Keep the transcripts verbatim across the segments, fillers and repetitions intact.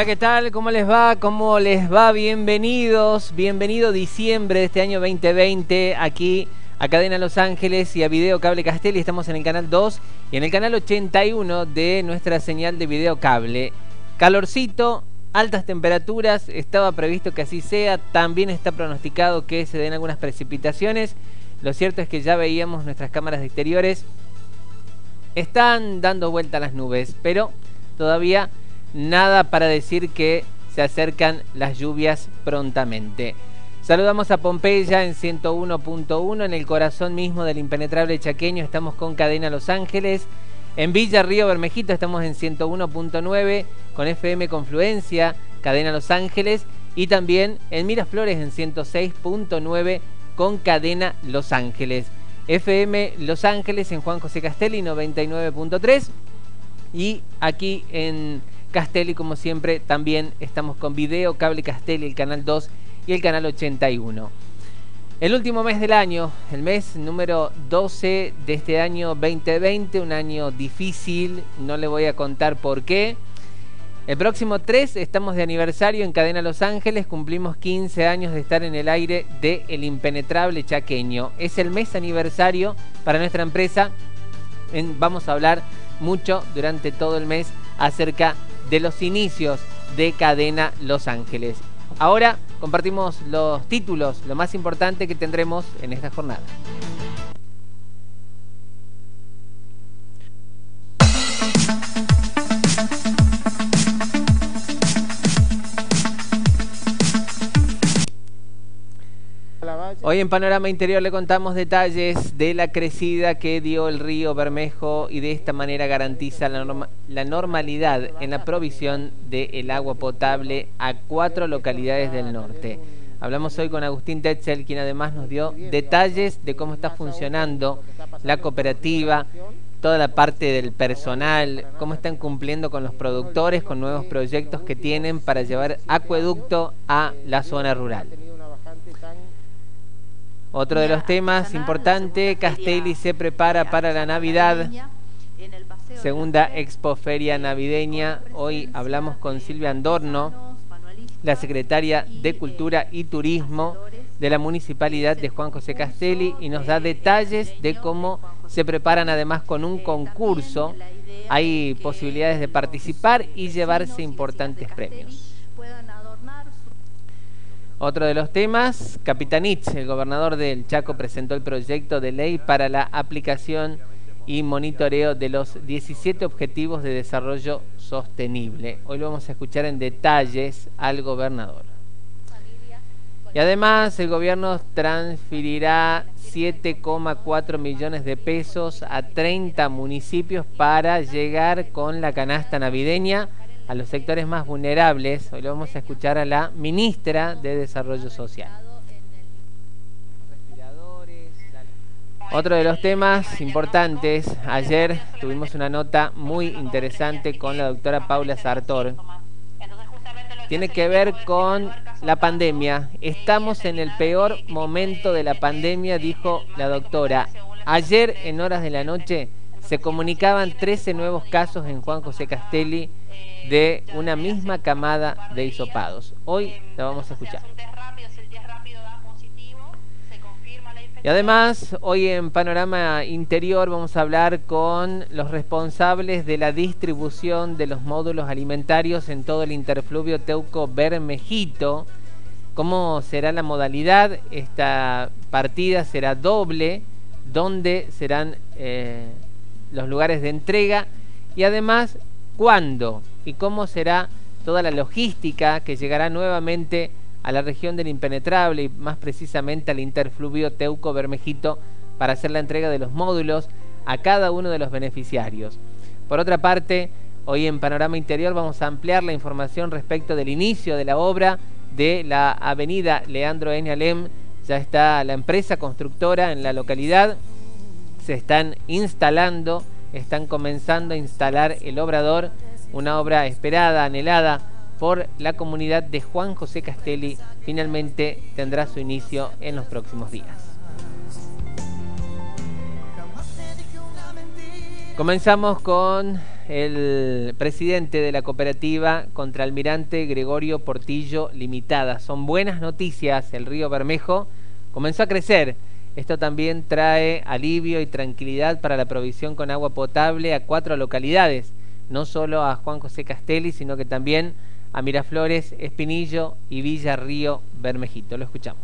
Hola, ¿qué tal? ¿Cómo les va? ¿Cómo les va? Bienvenidos, bienvenido diciembre de este año veinte veinte aquí a Cadena Los Ángeles y a Video Cable Castelli. Estamos en el canal dos y en el canal ochenta y uno de nuestra señal de Video Cable. Calorcito, altas temperaturas, estaba previsto que así sea, también está pronosticado que se den algunas precipitaciones. Lo cierto es que ya veíamos nuestras cámaras de exteriores, están dando vuelta a las nubes, pero todavía nada para decir que se acercan las lluvias prontamente. Saludamos a Pompeya en ciento uno punto uno, en el corazón mismo del impenetrable chaqueño. Estamos con Cadena Los Ángeles. En Villa Río Bermejito estamos en ciento uno punto nueve con F M Confluencia, Cadena Los Ángeles. Y también en Miraflores en ciento seis punto nueve con Cadena Los Ángeles. F M Los Ángeles en Juan José Castelli noventa y nueve punto tres. Y aquí en Castelli, como siempre, también estamos con Video Cable Castelli, el canal dos y el canal ochenta y uno. El último mes del año, el mes número doce de este año veinte veinte, un año difícil, no le voy a contar por qué. El próximo tres estamos de aniversario en Cadena Los Ángeles, cumplimos quince años de estar en el aire de El Impenetrable Chaqueño. Es el mes aniversario para nuestra empresa. En, vamos a hablar mucho durante todo el mes acerca de los inicios de Cadena Los Ángeles. Ahora compartimos los títulos, lo más importante que tendremos en esta jornada. Hoy en Panorama Interior le contamos detalles de la crecida que dio el río Bermejo y de esta manera garantiza la, norma, la normalidad en la provisión del agua potable a cuatro localidades del norte. Hablamos hoy con Agustín Tetzel, quien además nos dio detalles de cómo está funcionando la cooperativa, toda la parte del personal, cómo están cumpliendo con los productores, con nuevos proyectos que tienen para llevar acueducto a la zona rural. Otro de los temas importantes, Castelli se prepara para la Navidad, segunda expoferia navideña. Hoy hablamos con Silvia Andorno, la secretaria de Cultura y Turismo de la Municipalidad de Juan José Castelli, y nos da detalles de cómo se preparan además con un concurso. Hay posibilidades de participar y llevarse importantes premios. Otro de los temas, Capitanich, el gobernador del Chaco, presentó el proyecto de ley para la aplicación y monitoreo de los diecisiete Objetivos de Desarrollo Sostenible. Hoy lo vamos a escuchar en detalles al gobernador. Y además el gobierno transferirá siete coma cuatro millones de pesos a treinta municipios para llegar con la canasta navideña a los sectores más vulnerables. Hoy lo vamos a escuchar a la ministra de Desarrollo Social. Otro de los temas importantes, ayer tuvimos una nota muy interesante con la doctora Paula Sartor. Tiene que ver con la pandemia. Estamos en el peor momento de la pandemia, dijo la doctora. Ayer, en horas de la noche, se comunicaban trece nuevos casos en Juan José Castelli de una misma camada de hisopados. Hoy la vamos a escuchar. Y además, hoy en Panorama Interior vamos a hablar con los responsables de la distribución de los módulos alimentarios en todo el interfluvio Teuco-Bermejito. ¿Cómo será la modalidad? Esta partida será doble, donde serán eh, los lugares de entrega, y además cuándo y cómo será toda la logística que llegará nuevamente a la región del Impenetrable y más precisamente al interfluvio Teuco-Bermejito para hacer la entrega de los módulos a cada uno de los beneficiarios. Por otra parte, hoy en Panorama Interior vamos a ampliar la información respecto del inicio de la obra de la avenida Leandro N. Alem. Ya está la empresa constructora en la localidad, se están instalando, están comenzando a instalar el obrador, una obra esperada, anhelada por la comunidad de Juan José Castelli. Finalmente tendrá su inicio en los próximos días. Comenzamos con el presidente de la cooperativa Contralmirante Gregorio Portillo Limitada. Son buenas noticias, el río Bermejo comenzó a crecer. Esto también trae alivio y tranquilidad para la provisión con agua potable a cuatro localidades, no solo a Juan José Castelli, sino que también a Miraflores, Espinillo y Villa Río Bermejito. Lo escuchamos.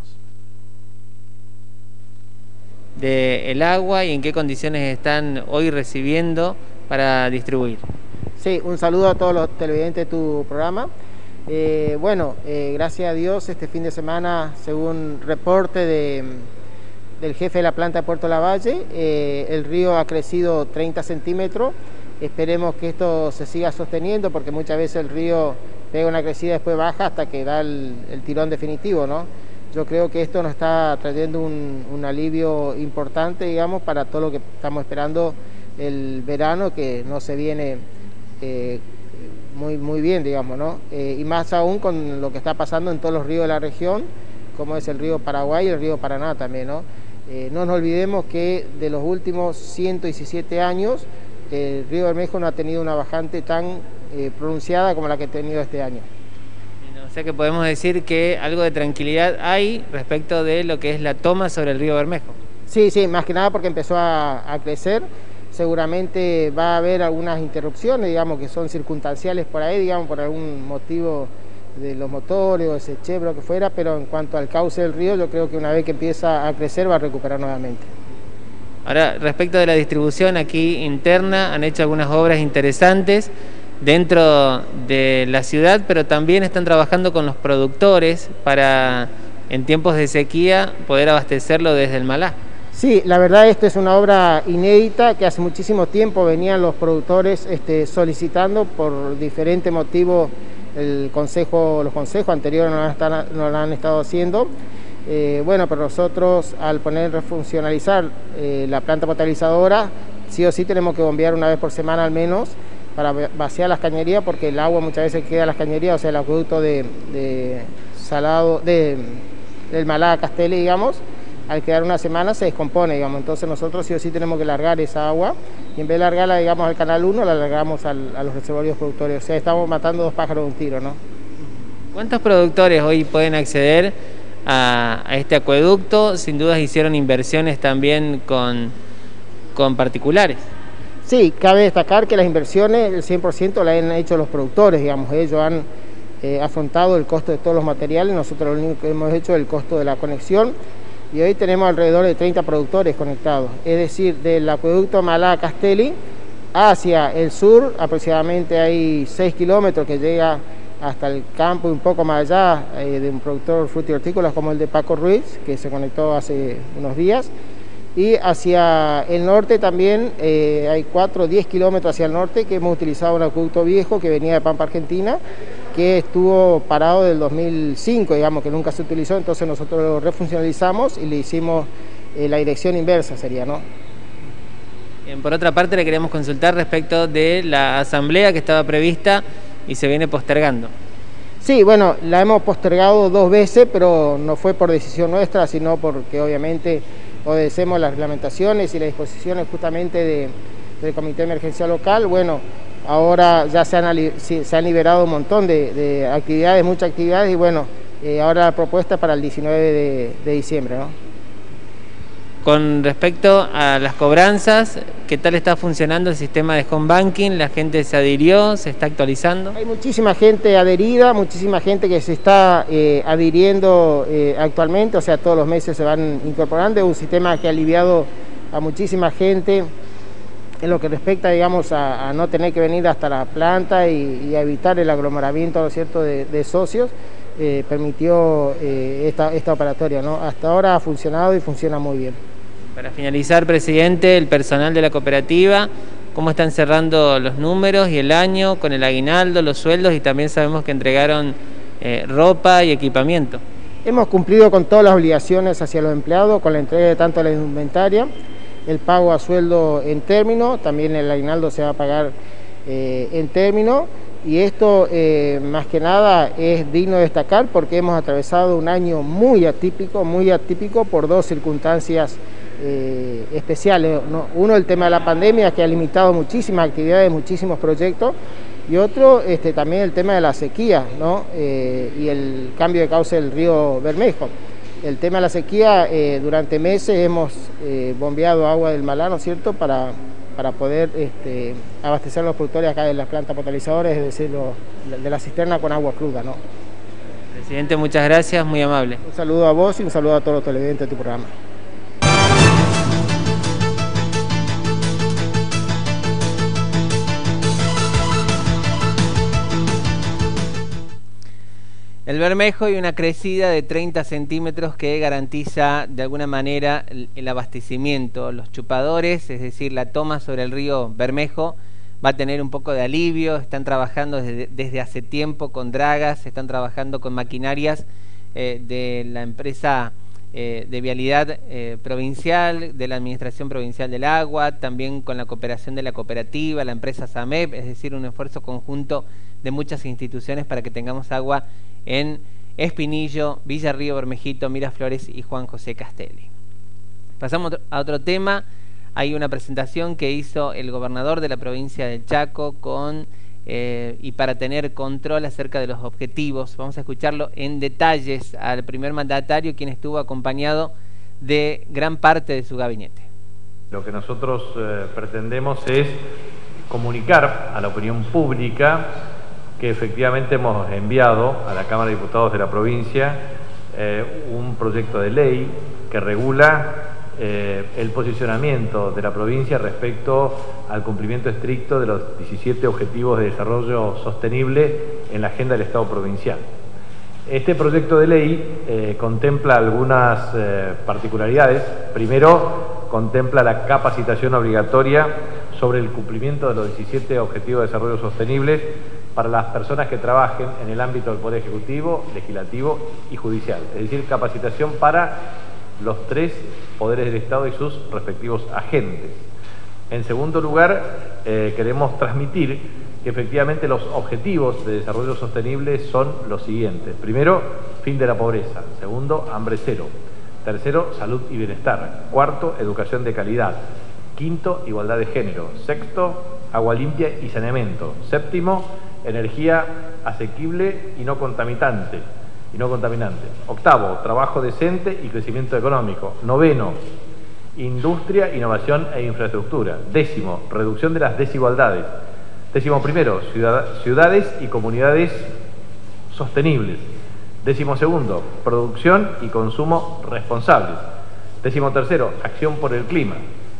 De el agua y en qué condiciones están hoy recibiendo para distribuir. Sí, un saludo a todos los televidentes de tu programa. Eh, bueno, eh, gracias a Dios este fin de semana, según reporte de, del jefe de la planta de Puerto Lavalle, eh, el río ha crecido treinta centímetros. Esperemos que esto se siga sosteniendo porque muchas veces el río pega una crecida y después baja hasta que da el, el tirón definitivo, ¿no? Yo creo que esto nos está trayendo un, un alivio importante, digamos, para todo lo que estamos esperando el verano, que no se viene eh, muy, muy bien, digamos, ¿no? Eh, y más aún con lo que está pasando en todos los ríos de la región, como es el río Paraguay y el río Paraná también, ¿no? Eh, no nos olvidemos que de los últimos ciento diecisiete años, el río Bermejo no ha tenido una bajante tan eh, pronunciada como la que ha tenido este año. O sea que podemos decir que algo de tranquilidad hay respecto de lo que es la toma sobre el río Bermejo. Sí, sí, más que nada porque empezó a, a crecer. Seguramente va a haber algunas interrupciones, digamos, que son circunstanciales por ahí, digamos, por algún motivo de los motores o ese chevro que fuera, pero en cuanto al cauce del río, yo creo que una vez que empieza a crecer va a recuperar nuevamente. Ahora, respecto de la distribución aquí interna, han hecho algunas obras interesantes dentro de la ciudad, pero también están trabajando con los productores para, en tiempos de sequía, poder abastecerlo desde el Malá. Sí, la verdad esto es una obra inédita que hace muchísimo tiempo venían los productores este, solicitando por diferentes motivos. El consejo, los consejos anteriores no lo, están, no lo han estado haciendo. Eh, bueno, pero nosotros al poner a funcionalizar eh, la planta potabilizadora, sí o sí tenemos que bombear una vez por semana al menos para vaciar las cañerías, porque el agua muchas veces queda en las cañerías, o sea, el acueducto de, de salado, de, del Malá a Castelli, digamos, al quedar una semana se descompone, digamos, entonces nosotros sí o sí tenemos que largar esa agua, y en vez de largarla, digamos, al canal uno, la largamos al, a los reservorios productores, o sea, estamos matando dos pájaros de un tiro, ¿no? ¿Cuántos productores hoy pueden acceder a, a este acueducto? Sin dudas hicieron inversiones también con, con particulares. Sí, cabe destacar que las inversiones, el cien por ciento las han hecho los productores, digamos, ellos han eh, afrontado el costo de todos los materiales, nosotros lo único que hemos hecho es el costo de la conexión, y hoy tenemos alrededor de treinta productores conectados, es decir, del acueducto Malá a Castelli hacia el sur, aproximadamente hay seis kilómetros que llega hasta el campo y un poco más allá eh, de un productor frutícolas como el de Paco Ruiz, que se conectó hace unos días. Y hacia el norte también eh, hay cuatro o diez kilómetros hacia el norte que hemos utilizado un acueducto viejo que venía de Pampa Argentina, que estuvo parado del dos mil cinco, digamos, que nunca se utilizó, entonces nosotros lo refuncionalizamos y le hicimos eh, la dirección inversa, sería, ¿no? Bien, por otra parte, le queríamos consultar respecto de la asamblea que estaba prevista y se viene postergando. Sí, bueno, la hemos postergado dos veces, pero no fue por decisión nuestra, sino porque obviamente obedecemos las reglamentaciones y las disposiciones justamente de, del Comité de Emergencia Local. Bueno, ahora ya se han, se han liberado un montón de, de actividades, muchas actividades, y bueno, eh, ahora la propuesta para el diecinueve de, de diciembre, ¿no? Con respecto a las cobranzas, ¿qué tal está funcionando el sistema de home banking? ¿La gente se adhirió? ¿Se está actualizando? Hay muchísima gente adherida, muchísima gente que se está eh, adhiriendo eh, actualmente, o sea, todos los meses se van incorporando. Es un sistema que ha aliviado a muchísima gente en lo que respecta, digamos, a, a no tener que venir hasta la planta y, y a evitar el aglomeramiento, ¿no es cierto?, de, de socios. Eh, permitió eh, esta, esta operatoria, ¿no? Hasta ahora ha funcionado y funciona muy bien. Para finalizar, presidente, el personal de la cooperativa, ¿cómo están cerrando los números y el año con el aguinaldo, los sueldos? Y también sabemos que entregaron eh, ropa y equipamiento. Hemos cumplido con todas las obligaciones hacia los empleados, con la entrega de tanto la indumentaria, el pago a sueldo en término, también el aguinaldo se va a pagar eh, en término. Y esto, eh, más que nada, es digno de destacar porque hemos atravesado un año muy atípico, muy atípico por dos circunstancias eh, especiales, ¿no? Uno, el tema de la pandemia, que ha limitado muchísimas actividades, muchísimos proyectos, y otro, este, también el tema de la sequía, ¿no? eh, y el cambio de cauce del río Bermejo. El tema de la sequía, eh, durante meses hemos eh, bombeado agua del Malá, ¿no es cierto?, para, para poder este, abastecer a los productores acá de las plantas potabilizadoras, es decir, los, de la cisterna con agua cruda, ¿no? Presidente, muchas gracias, muy amable. Un saludo a vos y un saludo a todos los televidentes de tu programa. El Bermejo y una crecida de treinta centímetros que garantiza de alguna manera el, el abastecimiento. Los chupadores, es decir, la toma sobre el río Bermejo, va a tener un poco de alivio. Están trabajando desde, desde hace tiempo con dragas, están trabajando con maquinarias eh, de la empresa eh, de vialidad eh, provincial, de la Administración Provincial del Agua, también con la cooperación de la cooperativa, la empresa SAMEP, es decir, un esfuerzo conjunto de muchas instituciones para que tengamos agua en Espinillo, Villa Río Bermejito, Miraflores y Juan José Castelli. Pasamos a otro tema. Hay una presentación que hizo el gobernador de la provincia del Chaco con eh, y para tener control acerca de los objetivos. Vamos a escucharlo en detalles al primer mandatario, quien estuvo acompañado de gran parte de su gabinete. Lo que nosotros eh, pretendemos es comunicar a la opinión pública que efectivamente hemos enviado a la Cámara de Diputados de la provincia eh, un proyecto de ley que regula eh, el posicionamiento de la provincia respecto al cumplimiento estricto de los diecisiete Objetivos de Desarrollo Sostenible en la agenda del Estado provincial. Este proyecto de ley eh, contempla algunas eh, particularidades. Primero, contempla la capacitación obligatoria sobre el cumplimiento de los diecisiete Objetivos de Desarrollo Sostenible para las personas que trabajen en el ámbito del Poder Ejecutivo, Legislativo y Judicial, es decir, capacitación para los tres poderes del Estado y sus respectivos agentes. En segundo lugar, eh, queremos transmitir que efectivamente los objetivos de desarrollo sostenible son los siguientes. Primero, fin de la pobreza. Segundo, hambre cero. Tercero, salud y bienestar. Cuarto, educación de calidad. Quinto, igualdad de género. Sexto, agua limpia y saneamiento. Séptimo, energía asequible y no contaminante. Y no contaminante. Octavo, trabajo decente y crecimiento económico. Noveno, industria, innovación e infraestructura. Décimo, reducción de las desigualdades. Décimo primero, ciudad, ciudades y comunidades sostenibles. Décimo segundo, producción y consumo responsables. Décimo tercero, acción por el clima.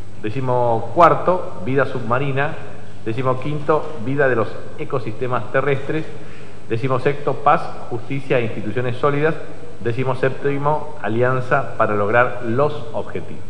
Décimo cuarto, vida submarina. Décimo quinto, vida de los ecosistemas terrestres. Décimo sexto, paz, justicia e instituciones sólidas. Décimo séptimo, alianza para lograr los objetivos.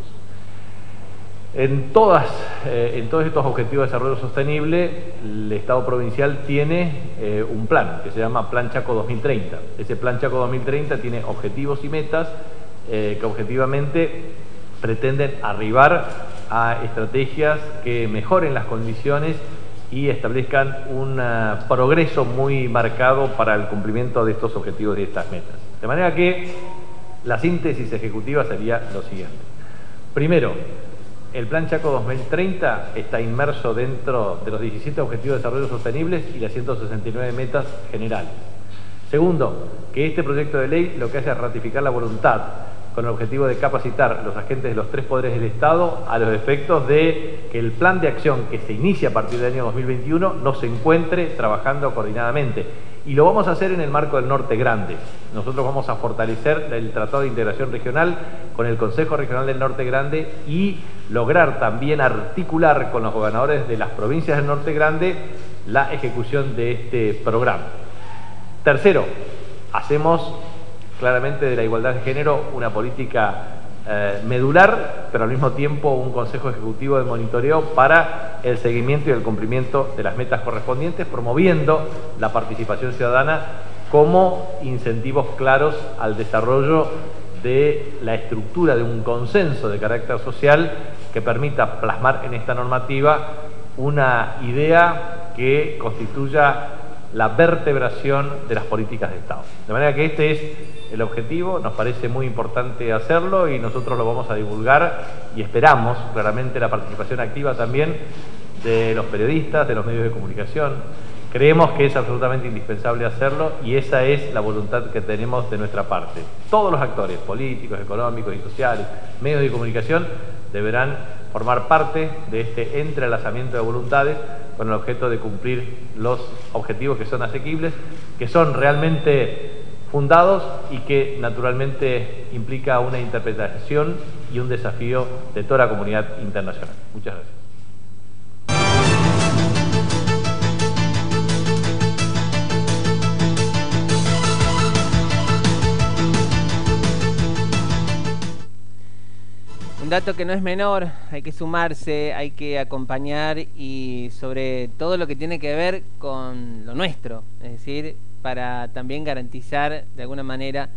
En, todas, eh, en todos estos objetivos de desarrollo sostenible, el Estado provincial tiene eh, un plan que se llama Plan Chaco dos mil treinta. Ese Plan Chaco dos mil treinta tiene objetivos y metas eh, que objetivamente pretenden arribar a estrategias que mejoren las condiciones y establezcan un uh, progreso muy marcado para el cumplimiento de estos objetivos y de estas metas. De manera que la síntesis ejecutiva sería lo siguiente. Primero, el Plan Chaco dos mil treinta está inmerso dentro de los diecisiete Objetivos de Desarrollo Sostenibles y las ciento sesenta y nueve metas generales. Segundo, que este proyecto de ley lo que hace es ratificar la voluntad con el objetivo de capacitar los agentes de los tres poderes del Estado a los efectos de que el plan de acción que se inicia a partir del año dos mil veintiuno no se encuentre trabajando coordinadamente. Y lo vamos a hacer en el marco del Norte Grande. Nosotros vamos a fortalecer el Tratado de Integración Regional con el Consejo Regional del Norte Grande y lograr también articular con los gobernadores de las provincias del Norte Grande la ejecución de este programa. Tercero, hacemos claramente de la igualdad de género una política eh, medular, pero al mismo tiempo un Consejo Ejecutivo de monitoreo para el seguimiento y el cumplimiento de las metas correspondientes, promoviendo la participación ciudadana como incentivos claros al desarrollo de la estructura de un consenso de carácter social que permita plasmar en esta normativa una idea que constituya la vertebración de las políticas de Estado. De manera que este es el objetivo, nos parece muy importante hacerlo y nosotros lo vamos a divulgar y esperamos claramente la participación activa también de los periodistas, de los medios de comunicación. Creemos que es absolutamente indispensable hacerlo y esa es la voluntad que tenemos de nuestra parte. Todos los actores, políticos, económicos y sociales, medios de comunicación, deberán formar parte de este entrelazamiento de voluntades con el objeto de cumplir los objetivos que son asequibles, que son realmente fundados y que naturalmente implica una interpretación y un desafío de toda la comunidad internacional. Muchas gracias. Un dato que no es menor, hay que sumarse, hay que acompañar y sobre todo lo que tiene que ver con lo nuestro, es decir, para también garantizar de alguna manera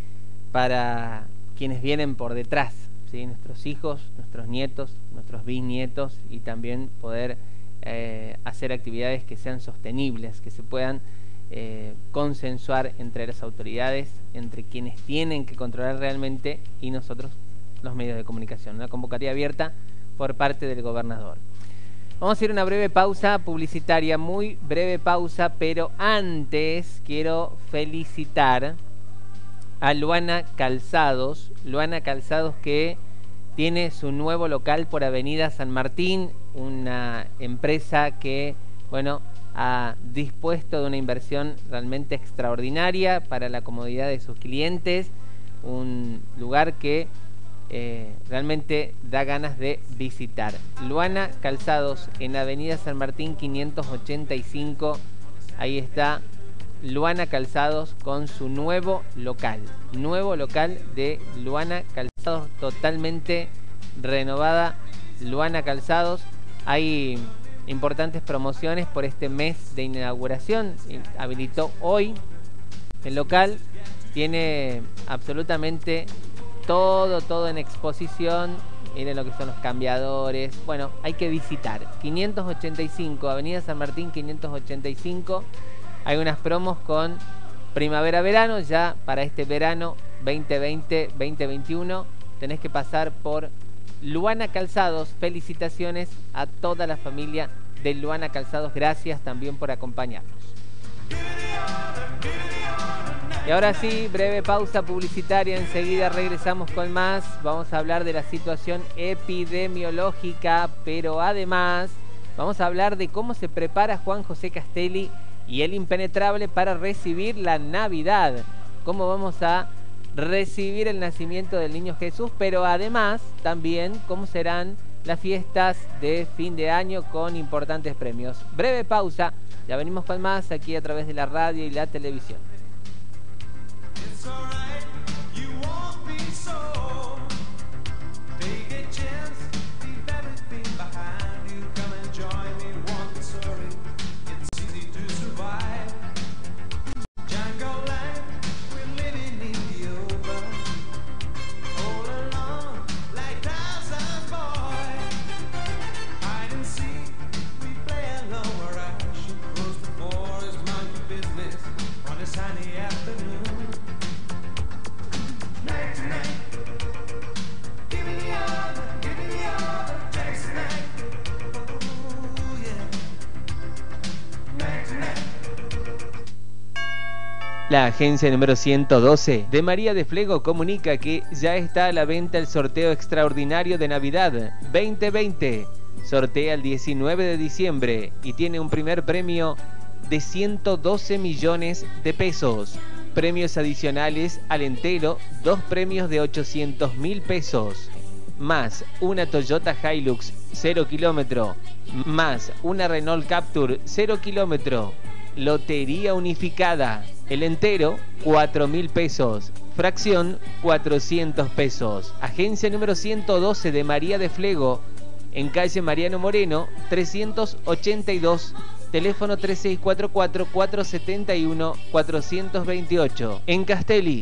para quienes vienen por detrás, ¿sí? Nuestros hijos, nuestros nietos, nuestros bisnietos y también poder eh, hacer actividades que sean sostenibles, que se puedan eh, consensuar entre las autoridades, entre quienes tienen que controlar realmente y nosotros, los medios de comunicación. Una convocatoria abierta por parte del gobernador. Vamos a ir a una breve pausa publicitaria, muy breve pausa, pero antes quiero felicitar a Luana Calzados, Luana Calzados que tiene su nuevo local por Avenida San Martín, una empresa que, bueno, ha dispuesto de una inversión realmente extraordinaria para la comodidad de sus clientes, un lugar que Eh, realmente da ganas de visitar. Luana Calzados en Avenida San Martín quinientos ochenta y cinco. Ahí está Luana Calzados con su nuevo local. Nuevo local de Luana Calzados, totalmente renovada. Luana Calzados. Hay importantes promociones por este mes de inauguración. Habilitó hoy el local. Tiene absolutamente todo, todo en exposición. Miren lo que son los cambiadores. Bueno, hay que visitar. quinientos ochenta y cinco, Avenida San Martín quinientos ochenta y cinco. Hay unas promos con primavera-verano. Ya para este verano veinte veinte veinte veintiuno tenés que pasar por Luana Calzados. Felicitaciones a toda la familia de Luana Calzados. Gracias también por acompañarnos. Y ahora sí, breve pausa publicitaria, enseguida regresamos con más. Vamos a hablar de la situación epidemiológica, pero además vamos a hablar de cómo se prepara Juan José Castelli y el Impenetrable para recibir la Navidad. Cómo vamos a recibir el nacimiento del Niño Jesús, pero además también cómo serán las fiestas de fin de año con importantes premios. Breve pausa, ya venimos con más aquí a través de la radio y la televisión. It's alright, you won't be so. Take a chance, leave everything behind you. Come and join me, walk the story. It's easy to survive. Jungle life, we're living in the open. All alone, like Tarzan's boy. Hide and seek, we play alone where I should close the forest, monkey business on a sunny afternoon. La agencia número ciento doce de María de Flego comunica que ya está a la venta el sorteo extraordinario de Navidad veinte veinte. Sortea el diecinueve de diciembre y tiene un primer premio de ciento doce millones de pesos. Premios adicionales al entero, dos premios de ochocientos mil pesos. Más una Toyota Hilux cero kilómetro. Más una Renault Captur cero kilómetro. Lotería unificada. El entero, cuatro mil pesos. Fracción, cuatrocientos pesos. Agencia número ciento doce de María de Flego, en calle Mariano Moreno, trescientos ochenta y dos. Teléfono tres seis cuatro cuatro, cuatro siete uno, cuatro dos ocho. En Castelli.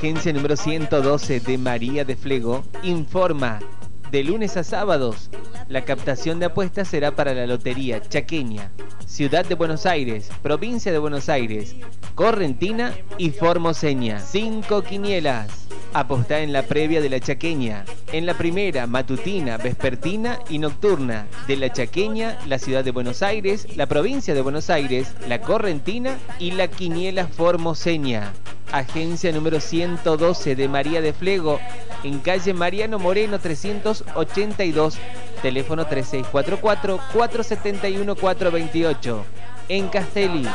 Agencia número ciento doce de María de Flego informa: de lunes a sábados, la captación de apuestas será para la Lotería Chaqueña, Ciudad de Buenos Aires, Provincia de Buenos Aires, Correntina y Formoseña. Cinco quinielas. Apostá en la previa de la Chaqueña, en la primera, matutina, vespertina y nocturna de la Chaqueña, la Ciudad de Buenos Aires, la Provincia de Buenos Aires, la Correntina y la quiniela Formoseña. Agencia número ciento doce de María de Flego, en calle Mariano Moreno trescientos ochenta y dos, teléfono tres seis cuatro cuatro, cuatro siete uno, cuatro dos ocho, en Castelli.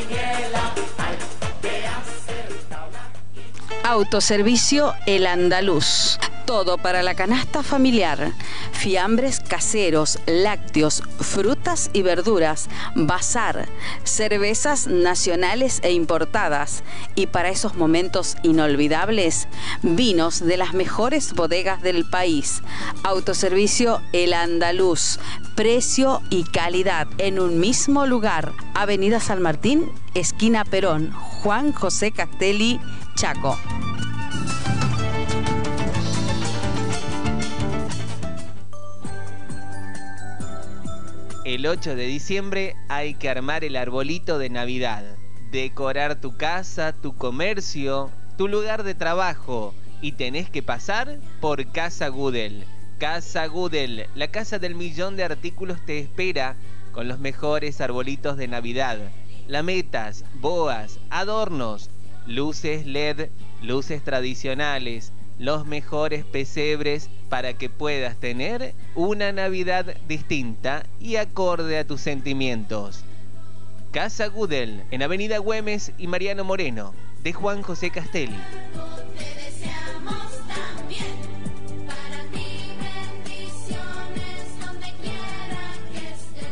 Autoservicio El Andaluz. Todo para la canasta familiar. Fiambres caseros, lácteos, frutas y verduras, bazar, cervezas nacionales e importadas. Y para esos momentos inolvidables, vinos de las mejores bodegas del país. Autoservicio El Andaluz. Precio y calidad en un mismo lugar. Avenida San Martín, esquina Perón, Juan José Castelli, Chaco. El ocho de diciembre hay que armar el arbolito de Navidad, decorar tu casa, tu comercio, tu lugar de trabajo, y tenés que pasar por Casa Gudel. Casa Gudel, la casa del millón de artículos, te espera con los mejores arbolitos de Navidad, lametas, boas, adornos, luces L E D, luces tradicionales, los mejores pesebres para que puedas tener una Navidad distinta y acorde a tus sentimientos. Casa Gudel, en Avenida Güemes y Mariano Moreno, de Juan José Castelli. Te deseamos también para ti bendiciones donde quiera que estés.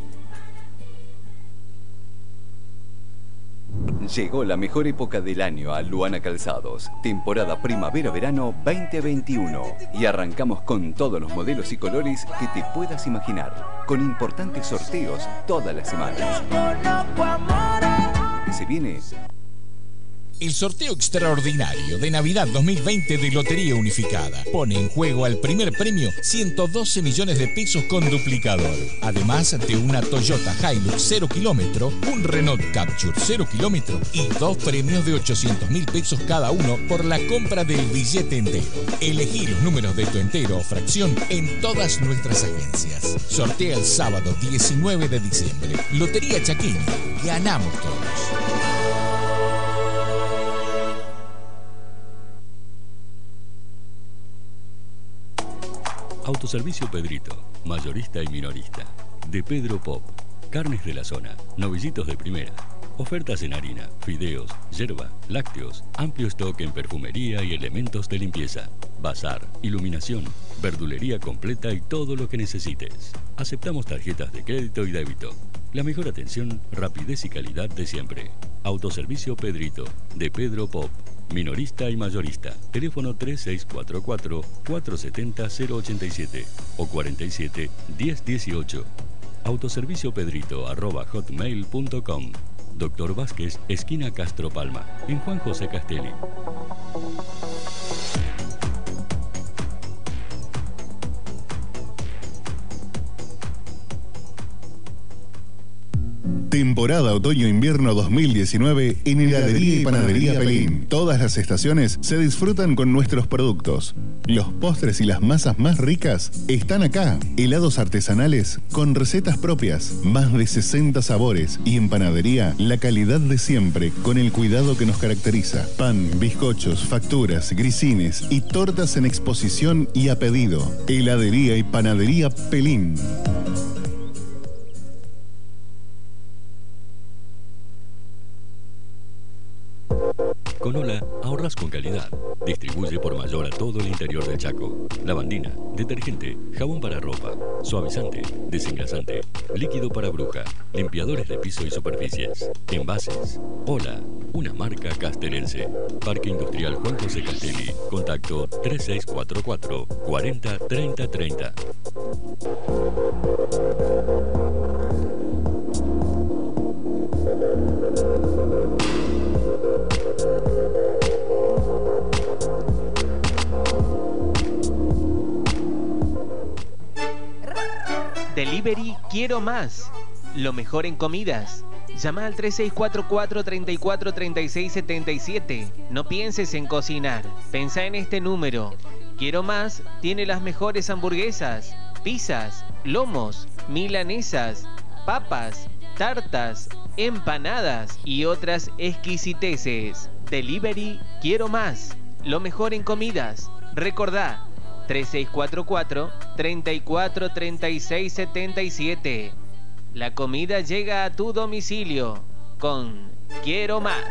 Llegó la mejor época del año a Luana Calzados, temporada primavera-verano veinte veintiuno, y arrancamos con todos los modelos y colores que te puedas imaginar, con importantes sorteos todas las semanas. Se viene el sorteo extraordinario de Navidad dos mil veinte de Lotería Unificada. Pone en juego al primer premio ciento doce millones de pesos con duplicador. Además de una Toyota Hilux cero kilómetro, un Renault Capture cero kilómetro y dos premios de ochocientos mil pesos cada uno por la compra del billete entero. Elegí los números de tu entero o fracción en todas nuestras agencias. Sortea el sábado diecinueve de diciembre. Lotería Chaqueña. Ganamos todos. Autoservicio Pedrito, mayorista y minorista. De Pedro Pop, carnes de la zona, novillitos de primera. Ofertas en harina, fideos, yerba, lácteos, amplio stock en perfumería y elementos de limpieza. Bazar, iluminación, verdulería completa y todo lo que necesites. Aceptamos tarjetas de crédito y débito. La mejor atención, rapidez y calidad de siempre. Autoservicio Pedrito, de Pedro Pop. Minorista y mayorista. Teléfono tres seis cuatro cuatro, cuatro siete cero, cero ocho siete o cuarenta y siete, diez dieciocho. Autoservicio Pedrito arroba hotmail punto com. Doctor Vázquez, esquina Castro Palma, en Juan José Castelli. Temporada Otoño-Invierno dos mil diecinueve en Heladería y Panadería Pelín. Todas las estaciones se disfrutan con nuestros productos. Los postres y las masas más ricas están acá. Helados artesanales con recetas propias, más de sesenta sabores, y en panadería la calidad de siempre con el cuidado que nos caracteriza. Pan, bizcochos, facturas, grisines y tortas en exposición y a pedido. Heladería y Panadería Pelín. Con Ola ahorras con calidad. Distribuye por mayor a todo el interior del Chaco. Lavandina, detergente, jabón para ropa, suavizante, desengrasante, líquido para bruja, limpiadores de piso y superficies, envases. Ola, una marca castelense. Parque Industrial Juan José Castelli. Contacto tres seis cuatro cuatro, cuarenta, treinta, treinta. Delivery Quiero Más. Lo mejor en comidas. Llama al tres seis cuatro cuatro, tres cuatro, tres seis siete siete. No pienses en cocinar. Pensá en este número. Quiero Más tiene las mejores hamburguesas, pizzas, lomos, milanesas, papas, tartas, empanadas y otras exquisiteces. Delivery Quiero Más. Lo mejor en comidas. Recordá, tres seis cuatro cuatro, tres cuatro, tres seis siete siete. La comida llega a tu domicilio con Quiero Más.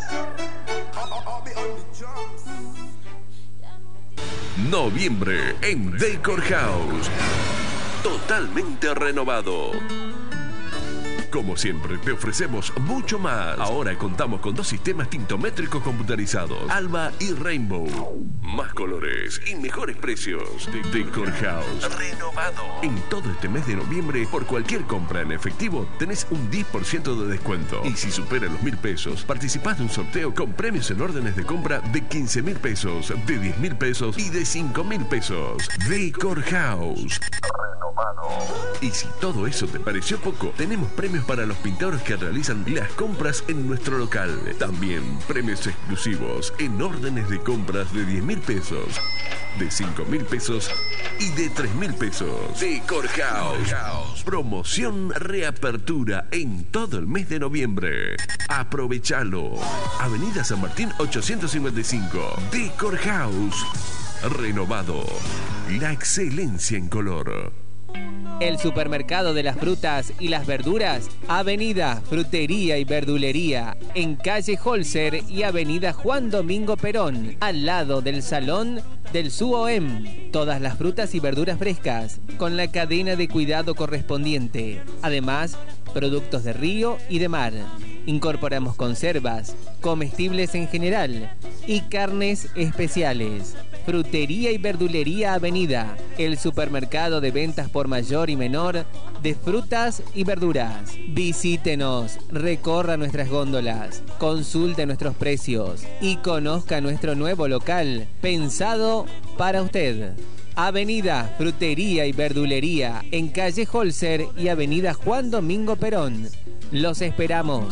Noviembre en Decor House. Totalmente renovado. Como siempre, te ofrecemos mucho más. Ahora contamos con dos sistemas tintométricos computarizados, Alba y Rainbow. Más colores y mejores precios. De Decor House renovado. En todo este mes de noviembre, por cualquier compra en efectivo, tenés un diez por ciento de descuento. Y si supera los mil pesos, participás de un sorteo con premios en órdenes de compra de quince mil pesos, de diez mil pesos y de cinco mil pesos. Decor House renovado. Y si todo eso te pareció poco, tenemos premios para los pintores que realizan las compras en nuestro local. También premios exclusivos en órdenes de compras de diez mil pesos, de cinco mil pesos y de tres mil pesos. Decor House. Promoción reapertura en todo el mes de noviembre. Aprovechalo. Avenida San Martín ochocientos cincuenta y cinco. Decor House. Renovado. La excelencia en color. El supermercado de las frutas y las verduras, Avenida Frutería y Verdulería, en calle Holzer y Avenida Juan Domingo Perón, al lado del Salón del S U O E M. Todas las frutas y verduras frescas, con la cadena de cuidado correspondiente. Además, productos de río y de mar. Incorporamos conservas, comestibles en general y carnes especiales. Frutería y Verdulería Avenida, el supermercado de ventas por mayor y menor de frutas y verduras. Visítenos, recorra nuestras góndolas, consulte nuestros precios y conozca nuestro nuevo local, pensado para usted. Avenida Frutería y Verdulería, en calle Holzer y Avenida Juan Domingo Perón. Los esperamos.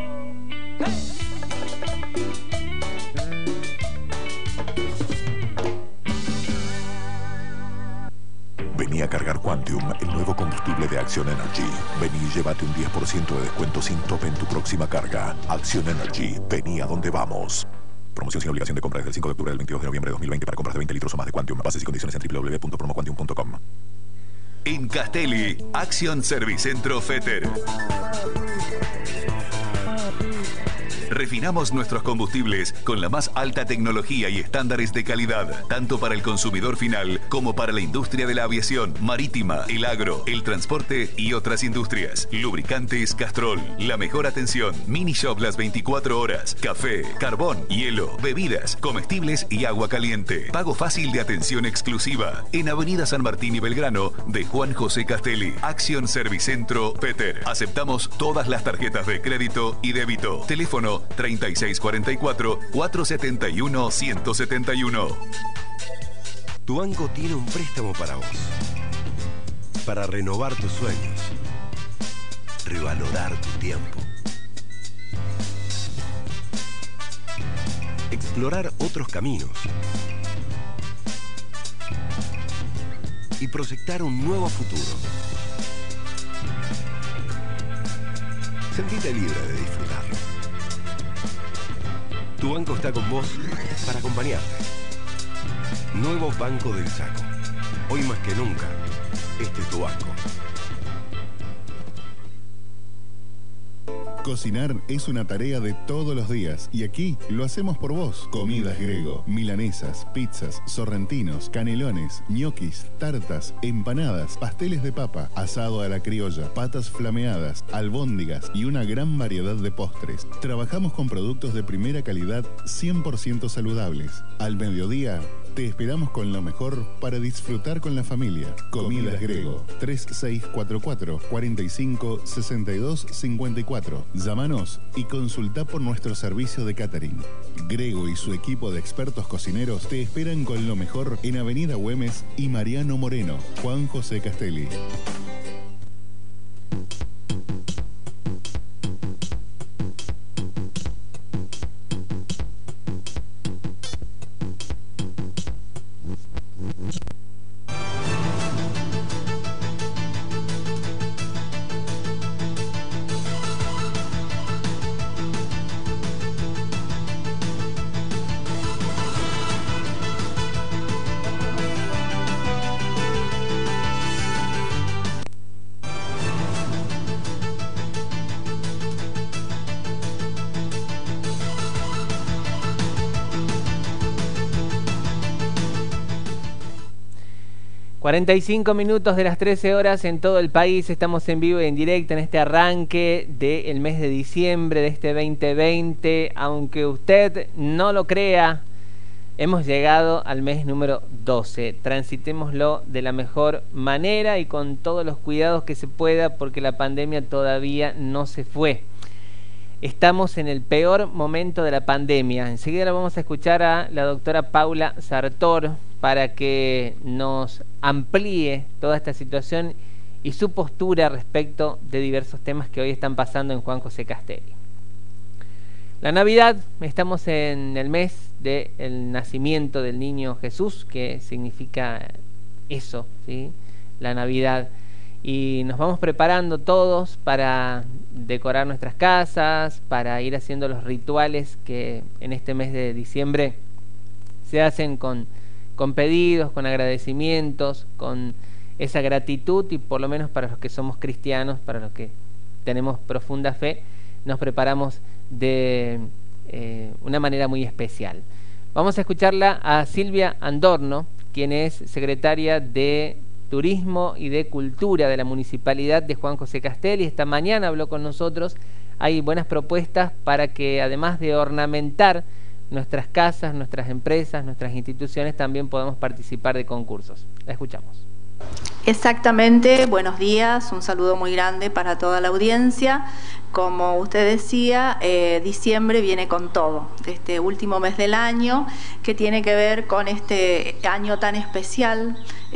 Vení a cargar Quantium, el nuevo combustible de Action Energy. Vení y llévate un diez por ciento de descuento sin tope en tu próxima carga. Action Energy, vení a donde vamos. Promoción sin obligación de compra desde el cinco de octubre del veintidós de noviembre de dos mil veinte para compras de veinte litros o más de Quantium. Bases y condiciones en w w w punto promoquantium punto com. En Castelli, Action Servicentro Feter. Refinamos nuestros combustibles con la más alta tecnología y estándares de calidad, tanto para el consumidor final como para la industria de la aviación, marítima, el agro, el transporte y otras industrias. Lubricantes Castrol, la mejor atención, mini shop las veinticuatro horas, café, carbón, hielo, bebidas, comestibles y agua caliente. Pago fácil de atención exclusiva en Avenida San Martín y Belgrano de Juan José Castelli. Action Servicentro Peter. Aceptamos todas las tarjetas de crédito y débito. Teléfono treinta y seis cuarenta y cuatro, cuatrocientos setenta y uno, ciento setenta y uno. Tu banco tiene un préstamo para vos. Para renovar tus sueños. Revalorar tu tiempo. Explorar otros caminos. Y proyectar un nuevo futuro. Sentite libre de disfrutarlo. Tu banco está con vos para acompañarte. Nuevo Banco del Chaco. Hoy más que nunca, este es tu banco. Cocinar es una tarea de todos los días y aquí lo hacemos por vos. Comidas Grego, milanesas, pizzas, sorrentinos, canelones, ñoquis, tartas, empanadas, pasteles de papa, asado a la criolla, patas flameadas, albóndigas y una gran variedad de postres. Trabajamos con productos de primera calidad cien por ciento saludables. Al mediodía te esperamos con lo mejor para disfrutar con la familia. Comidas Grego, tres seis cuatro cuatro, cuatro cinco, seis dos cinco cuatro. Llámanos y consulta por nuestro servicio de catering. Grego y su equipo de expertos cocineros te esperan con lo mejor en Avenida Güemes y Mariano Moreno, Juan José Castelli. cuarenta y cinco minutos de las trece horas en todo el país. Estamos en vivo y en directo en este arranque del mes de diciembre de este veinte veinte. Aunque usted no lo crea, hemos llegado al mes número doce. Transitémoslo de la mejor manera y con todos los cuidados que se pueda, porque la pandemia todavía no se fue. Estamos en el peor momento de la pandemia. Enseguida la vamos a escuchar a la doctora Paula Sartor para que nos amplíe toda esta situación y su postura respecto de diversos temas que hoy están pasando en Juan José Castelli. La Navidad, estamos en el mes del nacimiento del niño Jesús, que significa eso, ¿sí? La Navidad. Y nos vamos preparando todos para decorar nuestras casas, para ir haciendo los rituales que en este mes de diciembre se hacen con, con pedidos, con agradecimientos, con esa gratitud, y por lo menos para los que somos cristianos, para los que tenemos profunda fe, nos preparamos de eh, una manera muy especial. Vamos a escucharla a Silvia Andorno, quien es secretaria de Turismo y de Cultura de la Municipalidad de Juan José Castelli. Esta mañana habló con nosotros. Hay buenas propuestas para que, además de ornamentar nuestras casas, nuestras empresas, nuestras instituciones, también podamos participar de concursos. La escuchamos. Exactamente, buenos días, un saludo muy grande para toda la audiencia. Como usted decía, eh, diciembre viene con todo, este último mes del año, que tiene que ver con este año tan especial,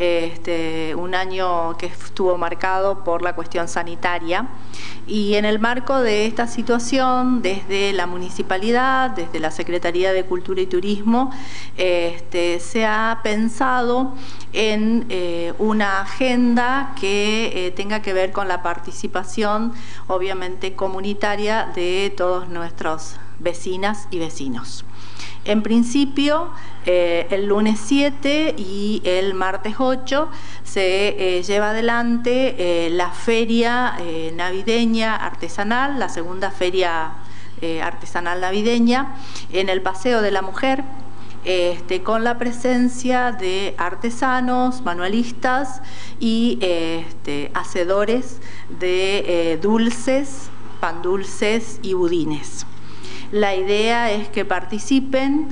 este, un año que estuvo marcado por la cuestión sanitaria. Y en el marco de esta situación, desde la municipalidad, desde la Secretaría de Cultura y Turismo, este, se ha pensado en eh, una agenda que eh, tenga que ver con la participación, obviamente, comunitaria de todos nuestros vecinas y vecinos. En principio, eh, el lunes siete y el martes ocho se eh, lleva adelante eh, la feria eh, navideña artesanal, la segunda feria eh, artesanal navideña, en el Paseo de la Mujer, Este, con la presencia de artesanos, manualistas y este, hacedores de eh, dulces, pan dulces y budines. La idea es que participen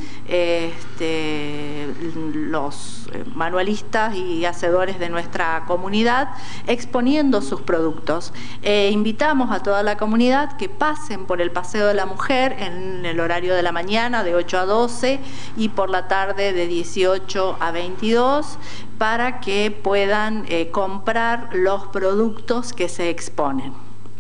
este, los manualistas y hacedores de nuestra comunidad exponiendo sus productos. E invitamos a toda la comunidad que pasen por el Paseo de la Mujer en el horario de la mañana de ocho a doce y por la tarde de dieciocho a veintidós para que puedan eh, comprar los productos que se exponen.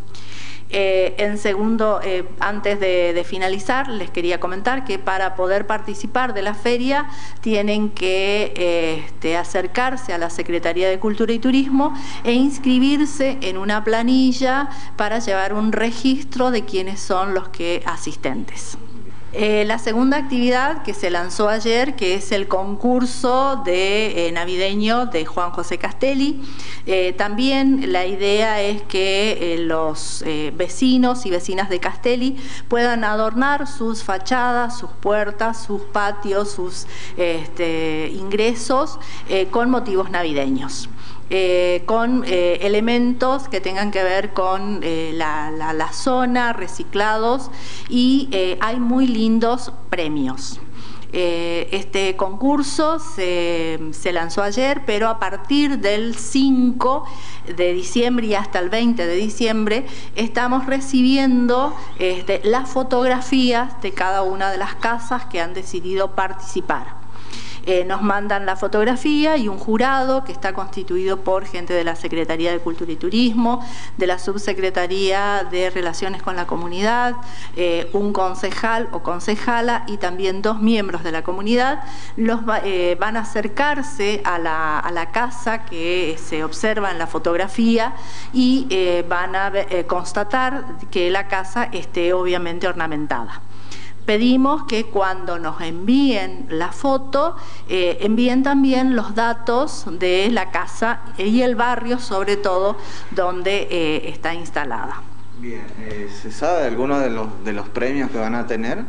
Eh, en segundo, eh, antes de, de finalizar, les quería comentar que para poder participar de la feria tienen que eh, este, acercarse a la Secretaría de Cultura y Turismo e inscribirse en una planilla para llevar un registro de quiénes son los que asistentes. Eh, la segunda actividad que se lanzó ayer, que es el concurso de eh, navideño de Juan José Castelli, eh, también la idea es que eh, los eh, vecinos y vecinas de Castelli puedan adornar sus fachadas, sus puertas, sus patios, sus este, ingresos eh, con motivos navideños. Eh, con eh, elementos que tengan que ver con eh, la, la, la zona, reciclados, y eh, hay muy lindos premios. Eh, este concurso se, se lanzó ayer, pero a partir del cinco de diciembre y hasta el veinte de diciembre estamos recibiendo este, las fotografías de cada una de las casas que han decidido participar. Eh, nos mandan la fotografía y un jurado que está constituido por gente de la Secretaría de Cultura y Turismo, de la Subsecretaría de Relaciones con la Comunidad, eh, un concejal o concejala y también dos miembros de la comunidad. Los eh, van a acercarse a la, a la casa que se observa en la fotografía y eh, van a eh, constatar que la casa esté obviamente ornamentada. Pedimos que cuando nos envíen la foto, eh, envíen también los datos de la casa y el barrio, sobre todo, donde eh, está instalada. Bien, eh, ¿se sabe algunos de los, de los premios que van a tener?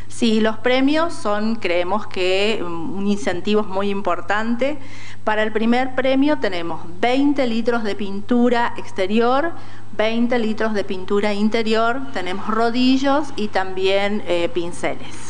Sí, los premios son, creemos que, un incentivo muy importante. Para el primer premio tenemos veinte litros de pintura exterior, veinte litros de pintura interior, tenemos rodillos y también eh, pinceles.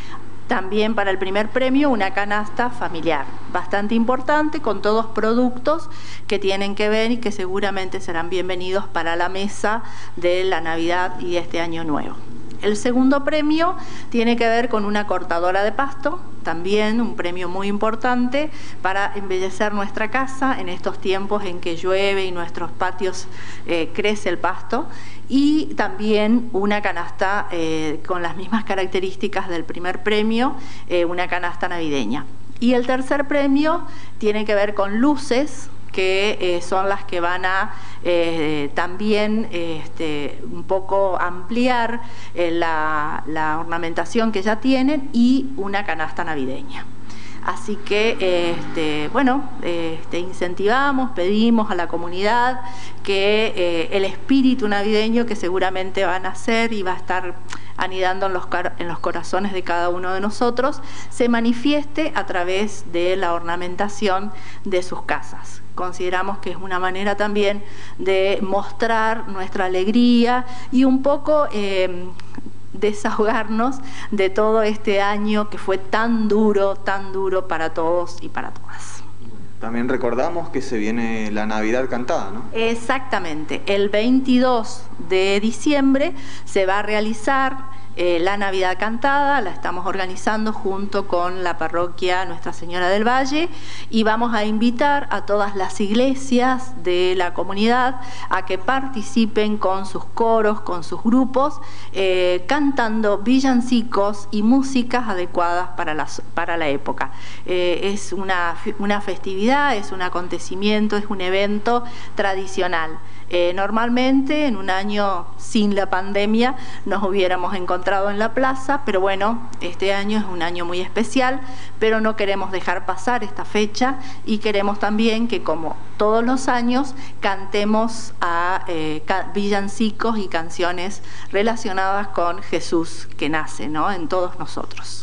También para el primer premio una canasta familiar, bastante importante, con todos productos que tienen que ver y que seguramente serán bienvenidos para la mesa de la Navidad y este Año Nuevo. El segundo premio tiene que ver con una cortadora de pasto, también un premio muy importante para embellecer nuestra casa en estos tiempos en que llueve y nuestros patios eh, crece el pasto, y también una canasta eh, con las mismas características del primer premio, eh, una canasta navideña. Y el tercer premio tiene que ver con luces, que eh, son las que van a eh, también eh, este, un poco ampliar eh, la, la ornamentación que ya tienen, y una canasta navideña. Así que, eh, este, bueno, eh, este, incentivamos, pedimos a la comunidad que eh, el espíritu navideño que seguramente va a nacer y va a estar anidando en los, en los corazones de cada uno de nosotros, se manifieste a través de la ornamentación de sus casas. Consideramos que es una manera también de mostrar nuestra alegría y un poco eh, desahogarnos de todo este año que fue tan duro, tan duro para todos y para todas. También recordamos que se viene la Navidad cantada, ¿no? Exactamente. El veintidós de diciembre se va a realizar Eh, la Navidad cantada, la estamos organizando junto con la parroquia Nuestra Señora del Valle, y vamos a invitar a todas las iglesias de la comunidad a que participen con sus coros, con sus grupos, eh, cantando villancicos y músicas adecuadas para la, para la época. Eh, es una, una festividad, es un acontecimiento, es un evento tradicional. Eh, normalmente en un año sin la pandemia nos hubiéramos encontrado en la plaza, pero bueno, este año es un año muy especial, pero no queremos dejar pasar esta fecha y queremos también que, como todos los años, cantemos a eh, villancicos y canciones relacionadas con Jesús que nace, ¿no?, en todos nosotros.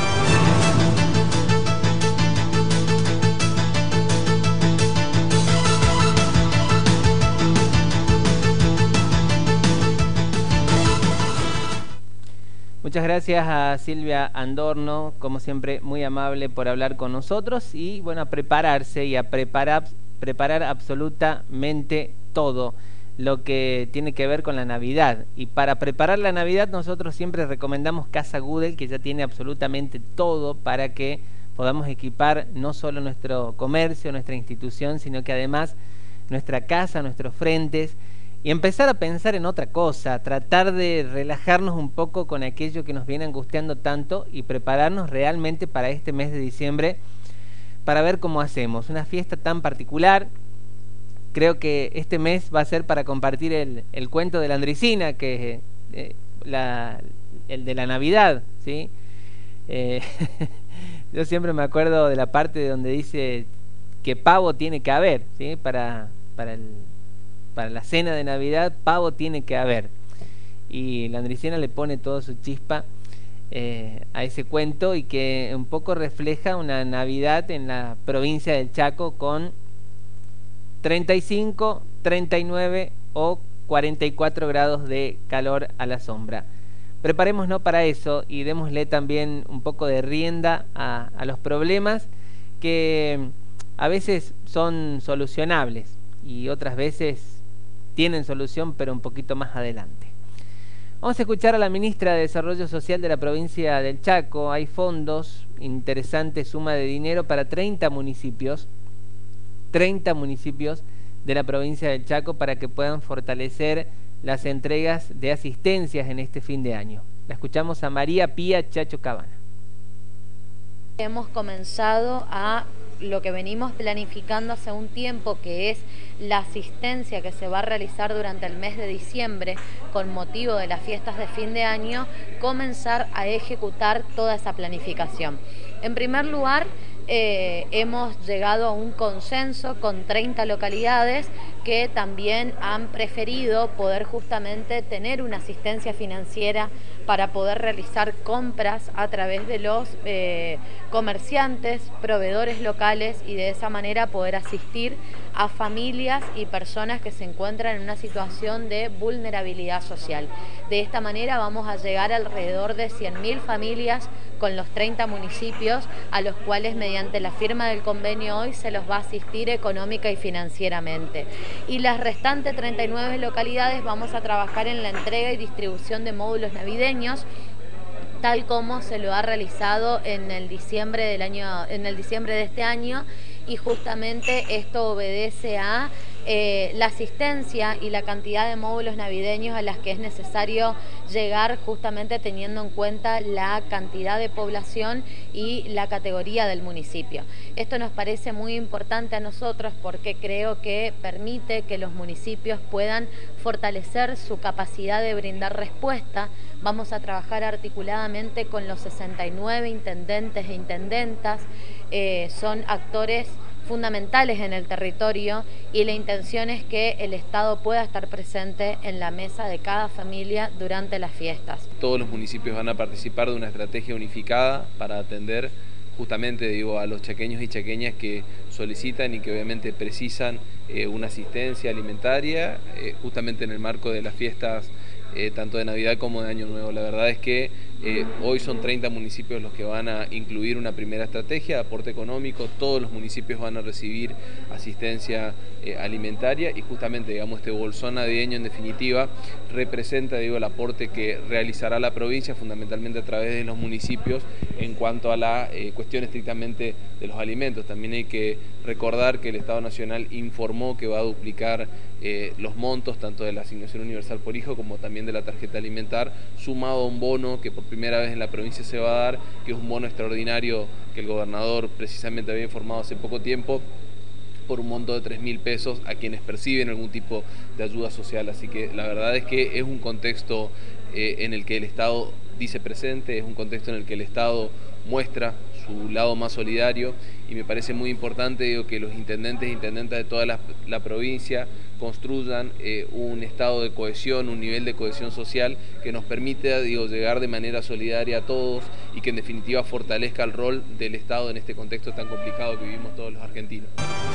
Muchas gracias a Silvia Andorno, como siempre muy amable, por hablar con nosotros, y bueno, a prepararse y a preparar, preparar absolutamente todo lo que tiene que ver con la Navidad. Y para preparar la Navidad nosotros siempre recomendamos Casa Gudel, que ya tiene absolutamente todo para que podamos equipar no solo nuestro comercio, nuestra institución, sino que además nuestra casa, nuestros frentes, y empezar a pensar en otra cosa, tratar de relajarnos un poco con aquello que nos viene angustiando tanto y prepararnos realmente para este mes de diciembre, para ver cómo hacemos una fiesta tan particular. Creo que este mes va a ser para compartir el, el cuento de la Andricina, que es eh, la, el de la Navidad, ¿sí? Eh, yo siempre me acuerdo de la parte donde dice que pavo tiene que haber, ¿sí? Para, para el... para la cena de Navidad, pavo tiene que haber. Y la Andricina le pone toda su chispa eh, a ese cuento, y que un poco refleja una Navidad en la provincia del Chaco con treinta y cinco, treinta y nueve o cuarenta y cuatro grados de calor a la sombra. Preparémonos para eso y démosle también un poco de rienda a, a los problemas que a veces son solucionables y otras veces tienen solución, pero un poquito más adelante. Vamos a escuchar a la ministra de Desarrollo Social de la provincia del Chaco. Hay fondos, interesante suma de dinero para treinta municipios, treinta municipios de la provincia del Chaco, para que puedan fortalecer las entregas de asistencias en este fin de año. La escuchamos a María Pía Chacho Cabana. Hemos comenzado a lo que venimos planificando hace un tiempo, que es la asistencia que se va a realizar durante el mes de diciembre con motivo de las fiestas de fin de año, comenzar a ejecutar toda esa planificación. En primer lugar, eh, hemos llegado a un consenso con treinta localidades que también han preferido poder justamente tener una asistencia financiera para poder realizar compras a través de los eh, comerciantes, proveedores locales y de esa manera poder asistir a familias y personas que se encuentran en una situación de vulnerabilidad social. De esta manera vamos a llegar a alrededor de cien mil familias con los treinta municipios a los cuales mediante la firma del convenio hoy se los va a asistir económica y financieramente. Y las restantes treinta y nueve localidades vamos a trabajar en la entrega y distribución de módulos navideños, tal como se lo ha realizado en el diciembre del año, en el diciembre de este año, y justamente esto obedece a eh, la asistencia y la cantidad de módulos navideños a las que es necesario llegar, justamente teniendo en cuenta la cantidad de población y la categoría del municipio. Esto nos parece muy importante a nosotros porque creo que permite que los municipios puedan fortalecer su capacidad de brindar respuesta. Vamos a trabajar articuladamente con los sesenta y nueve intendentes e intendentas, eh, son actores fundamentales en el territorio y la intención es que el Estado pueda estar presente en la mesa de cada familia durante las fiestas. Todos los municipios van a participar de una estrategia unificada para atender justamente, digo, a los chaqueños y chaqueñas que solicitan y que obviamente precisan eh, una asistencia alimentaria, eh, justamente en el marco de las fiestas eh, tanto de Navidad como de Año Nuevo. La verdad es que eh, hoy son treinta municipios los que van a incluir una primera estrategia de aporte económico, todos los municipios van a recibir asistencia eh, alimentaria y justamente, digamos, este bolsón navideño en definitiva representa, digo, el aporte que realizará la provincia fundamentalmente a través de los municipios en cuanto a la eh, cuestión estrictamente de los alimentos. También hay que recordar que el Estado Nacional informó que va a duplicar eh, los montos tanto de la asignación universal por hijo como también de la tarjeta alimentar, sumado a un bono que por primera vez en la provincia se va a dar, que es un bono extraordinario que el gobernador precisamente había informado hace poco tiempo, por un monto de tres mil pesos a quienes perciben algún tipo de ayuda social. Así que la verdad es que es un contexto eh, en el que el Estado dice presente, es un contexto en el que el Estado muestra su lado más solidario y me parece muy importante, digo, que los intendentes e intendentas de toda la, la provincia construyan eh, un estado de cohesión, un nivel de cohesión social que nos permita, digo, llegar de manera solidaria a todos y que en definitiva fortalezca el rol del Estado en este contexto tan complicado que vivimos todos los argentinos.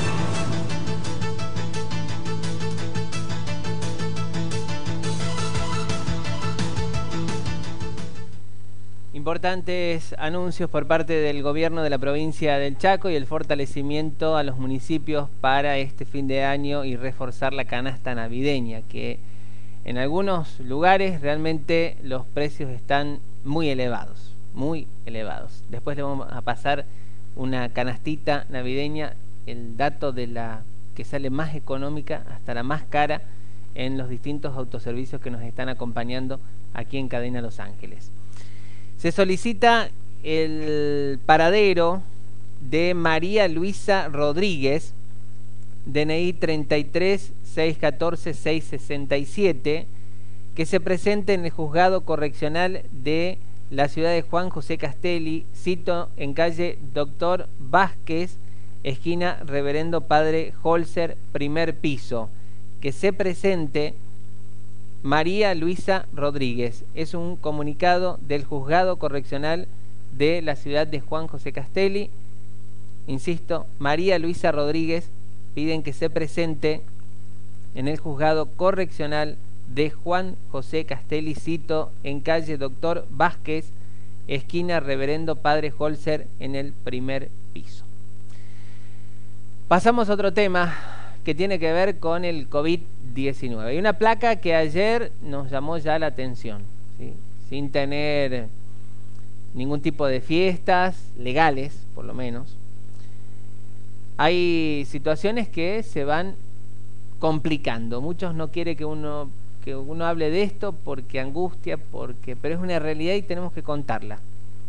Importantes anuncios por parte del gobierno de la provincia del Chaco y el fortalecimiento a los municipios para este fin de año y reforzar la canasta navideña, que en algunos lugares realmente los precios están muy elevados, muy elevados. Después le vamos a pasar una canastita navideña, el dato de la que sale más económica hasta la más cara en los distintos autoservicios que nos están acompañando aquí en Cadena Los Ángeles. Se solicita el paradero de María Luisa Rodríguez, D N I treinta y tres, seiscientos catorce, seiscientos sesenta y siete, que se presente en el juzgado correccional de la ciudad de Juan José Castelli, cito en calle Doctor Vázquez, esquina Reverendo Padre Holzer, primer piso, que se presente María Luisa Rodríguez. Es un comunicado del juzgado correccional de la ciudad de Juan José Castelli. Insisto, María Luisa Rodríguez, piden que se presente en el juzgado correccional de Juan José Castelli, cito en calle Doctor Vázquez, esquina Reverendo Padre Holzer, en el primer piso. Pasamos a otro tema que tiene que ver con el COVID diecinueve. Hay una placa que ayer nos llamó ya la atención, ¿sí? Sin tener ningún tipo de fiestas legales, por lo menos. Hay situaciones que se van complicando. Muchos no quieren que uno, que uno hable de esto porque angustia, porque, pero es una realidad y tenemos que contarla.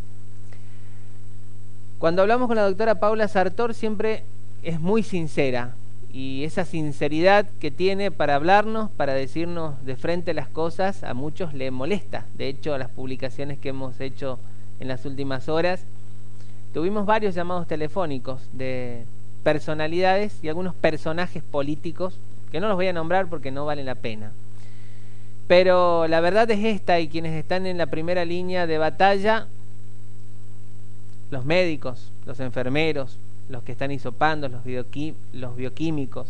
Cuando hablamos con la doctora Paula Sartor siempre es muy sincera. Y esa sinceridad que tiene para hablarnos, para decirnos de frente las cosas, a muchos le molesta. De hecho, las publicaciones que hemos hecho en las últimas horas, tuvimos varios llamados telefónicos de personalidades y algunos personajes políticos que no los voy a nombrar porque no vale la pena. Pero la verdad es esta, y quienes están en la primera línea de batalla, los médicos, los enfermeros, los que están hisopando, los, bioquí los bioquímicos.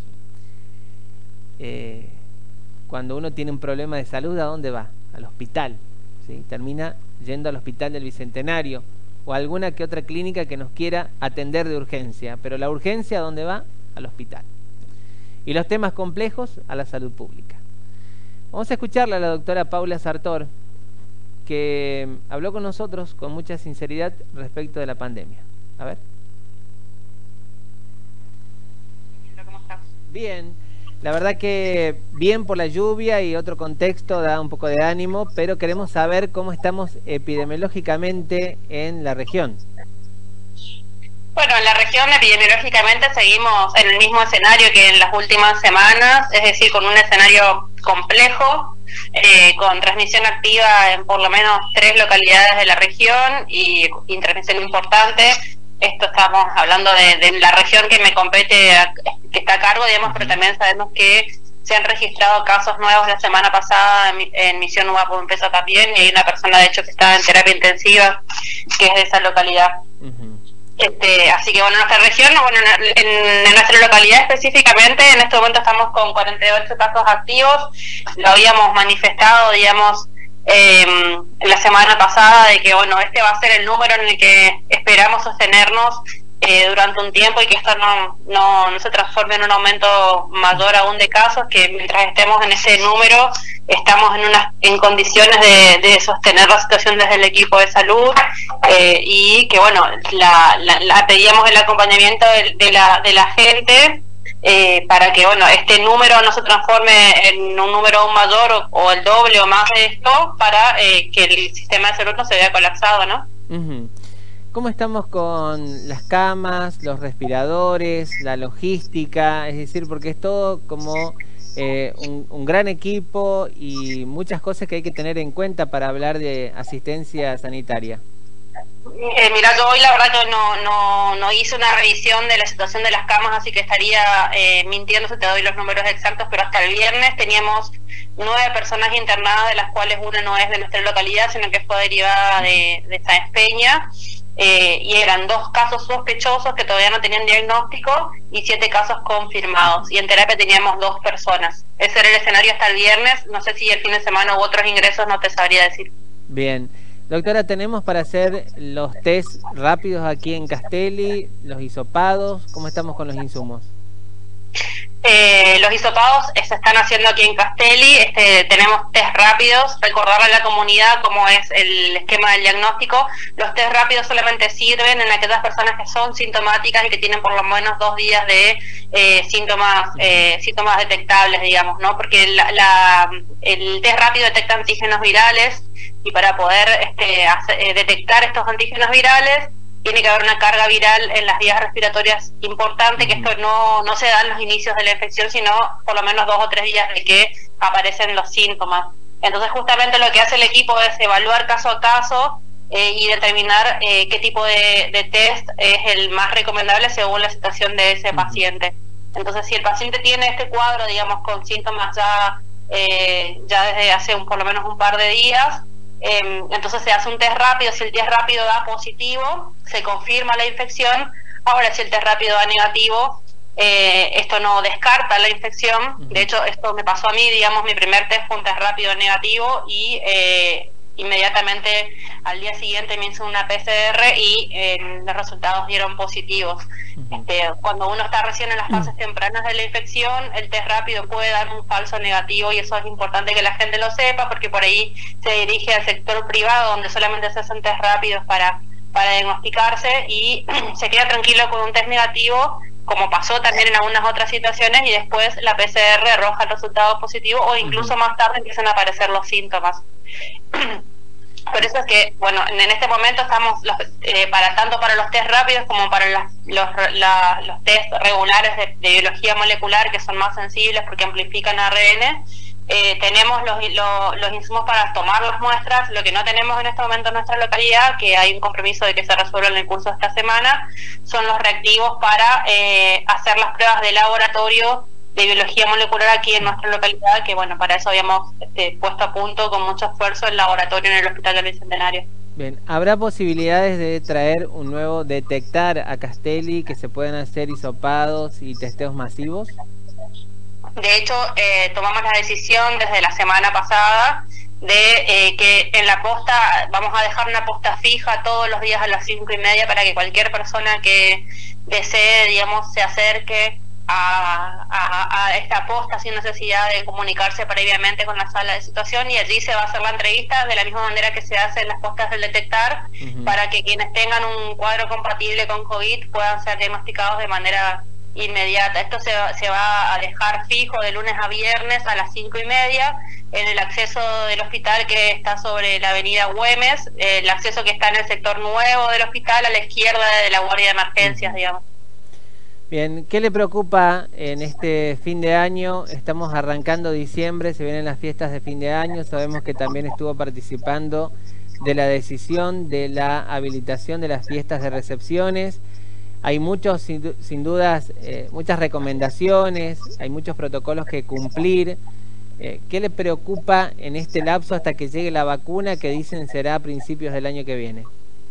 Eh, cuando uno tiene un problema de salud, ¿a dónde va? Al hospital, ¿sí? Termina yendo al hospital del Bicentenario o a alguna que otra clínica que nos quiera atender de urgencia. Pero la urgencia, ¿a dónde va? Al hospital. Y los temas complejos, a la salud pública. Vamos a escucharla a la doctora Paula Sartor, que habló con nosotros con mucha sinceridad respecto de la pandemia. A ver. ¿Cómo estás? Bien. La verdad que bien por la lluvia y otro contexto da un poco de ánimo, pero queremos saber cómo estamos epidemiológicamente en la región. Bueno, en la región epidemiológicamente seguimos en el mismo escenario que en las últimas semanas, es decir, con un escenario complejo, eh, con transmisión activa en por lo menos tres localidades de la región y, y transmisión importante. Esto estamos hablando de, de la región que me compete, a, que está a cargo, digamos, pero también sabemos que se han registrado casos nuevos la semana pasada en, en Misión Huapo Empeza también, y hay una persona de hecho que está en terapia intensiva que es de esa localidad. Uh-huh. Este, así que bueno, nuestra región, bueno, en, en nuestra localidad específicamente, en este momento estamos con cuarenta y ocho casos activos. Lo habíamos manifestado, digamos, eh, la semana pasada, de que bueno, este va a ser el número en el que esperamos sostenernos eh, durante un tiempo, y que esto no, no, no se transforme en un aumento mayor aún de casos, que mientras estemos en ese número estamos en unas en condiciones de, de sostener la situación desde el equipo de salud, eh, y que bueno, la, la, la pedíamos el acompañamiento de, de, la, de la gente, eh, para que bueno, este número no se transforme en un número aún mayor o, o el doble o más de esto, para eh, que el sistema de salud no se vea colapsado, ¿no? Uh-huh. ¿Cómo estamos con las camas, los respiradores, la logística? Es decir, porque es todo como eh, un, un gran equipo y muchas cosas que hay que tener en cuenta para hablar de asistencia sanitaria. Eh, mira, yo hoy la verdad que no, no, no hice una revisión de la situación de las camas, así que estaría eh, mintiendo si te doy los números exactos, pero hasta el viernes teníamos nueve personas internadas, de las cuales una no es de nuestra localidad, sino que fue derivada de, de Sáenz Peña. Eh, y eran dos casos sospechosos que todavía no tenían diagnóstico y siete casos confirmados, y en terapia teníamos dos personas. Ese era el escenario hasta el viernes. No sé si el fin de semana hubo otros ingresos, no te sabría decir. Bien. Doctora, tenemos para hacer los test rápidos aquí en Castelli, los hisopados. ¿Cómo estamos con los insumos? Eh, los hisopados se están haciendo aquí en Castelli. Este, tenemos test rápidos. Recordarle a la comunidad cómo es el esquema del diagnóstico. Los test rápidos solamente sirven en aquellas personas que son sintomáticas y que tienen por lo menos dos días de eh, síntomas eh, síntomas detectables, digamos, ¿no? Porque la, la, el test rápido detecta antígenos virales, y para poder este, hacer, eh, detectar estos antígenos virales tiene que haber una carga viral en las vías respiratorias importante, que esto no, no se da en los inicios de la infección, sino por lo menos dos o tres días de que aparecen los síntomas. Entonces justamente lo que hace el equipo es evaluar caso a caso eh, y determinar eh, qué tipo de, de test es el más recomendable según la situación de ese paciente. Entonces si el paciente tiene este cuadro, digamos, con síntomas ya, eh, ya desde hace un, por lo menos un par de días, Eh, entonces se hace un test rápido. Si el test rápido da positivo, se confirma la infección. Ahora, si el test rápido da negativo, eh, esto no descarta la infección. De hecho, esto me pasó a mí, digamos, mi primer test fue un test rápido negativo, y eh, inmediatamente al día siguiente me hice una P C R y eh, los resultados dieron positivos. Este, cuando uno está recién en las fases tempranas de la infección, el test rápido puede dar un falso negativo, y eso es importante que la gente lo sepa, porque por ahí se dirige al sector privado, donde solamente se hacen test rápidos para, para diagnosticarse, y se queda tranquilo con un test negativo, como pasó también en algunas otras situaciones, y después la P C R arroja el resultado positivo, o incluso más tarde empiezan a aparecer los síntomas. Por eso es que, bueno, en este momento estamos, los, eh, para tanto para los test rápidos como para las, los, la, los test regulares de, de biología molecular, que son más sensibles porque amplifican A R N, eh, tenemos los, los, los insumos para tomar las muestras. Lo que no tenemos en este momento en nuestra localidad, que hay un compromiso de que se resuelva en el curso de esta semana, son los reactivos para eh, hacer las pruebas de laboratorio de biología molecular aquí en nuestra localidad, que bueno, para eso habíamos este, puesto a punto con mucho esfuerzo el laboratorio en el Hospital del Bicentenario. Bien, ¿habrá posibilidades de traer un nuevo detectar a Castelli, que se puedan hacer hisopados y testeos masivos? De hecho, eh, tomamos la decisión desde la semana pasada de eh, que en la posta vamos a dejar una posta fija todos los días a las cinco y media para que cualquier persona que desee, digamos, se acerque a, a, a esta posta sin necesidad de comunicarse previamente con la sala de situación, y allí se va a hacer la entrevista de la misma manera que se hace en las postas del detectar, uh-huh. para que quienes tengan un cuadro compatible con COVID puedan ser diagnosticados de manera inmediata. Esto se, se va a dejar fijo de lunes a viernes a las cinco y media en el acceso del hospital, que está sobre la avenida Güemes, el acceso que está en el sector nuevo del hospital, a la izquierda de la guardia de emergencias, uh-huh. digamos. Bien, ¿qué le preocupa en este fin de año? Estamos arrancando diciembre, se vienen las fiestas de fin de año, sabemos que también estuvo participando de la decisión de la habilitación de las fiestas de recepciones. Hay muchos, sin, sin dudas, eh, muchas recomendaciones, hay muchos protocolos que cumplir. Eh, ¿Qué le preocupa en este lapso hasta que llegue la vacuna, que dicen será a principios del año que viene?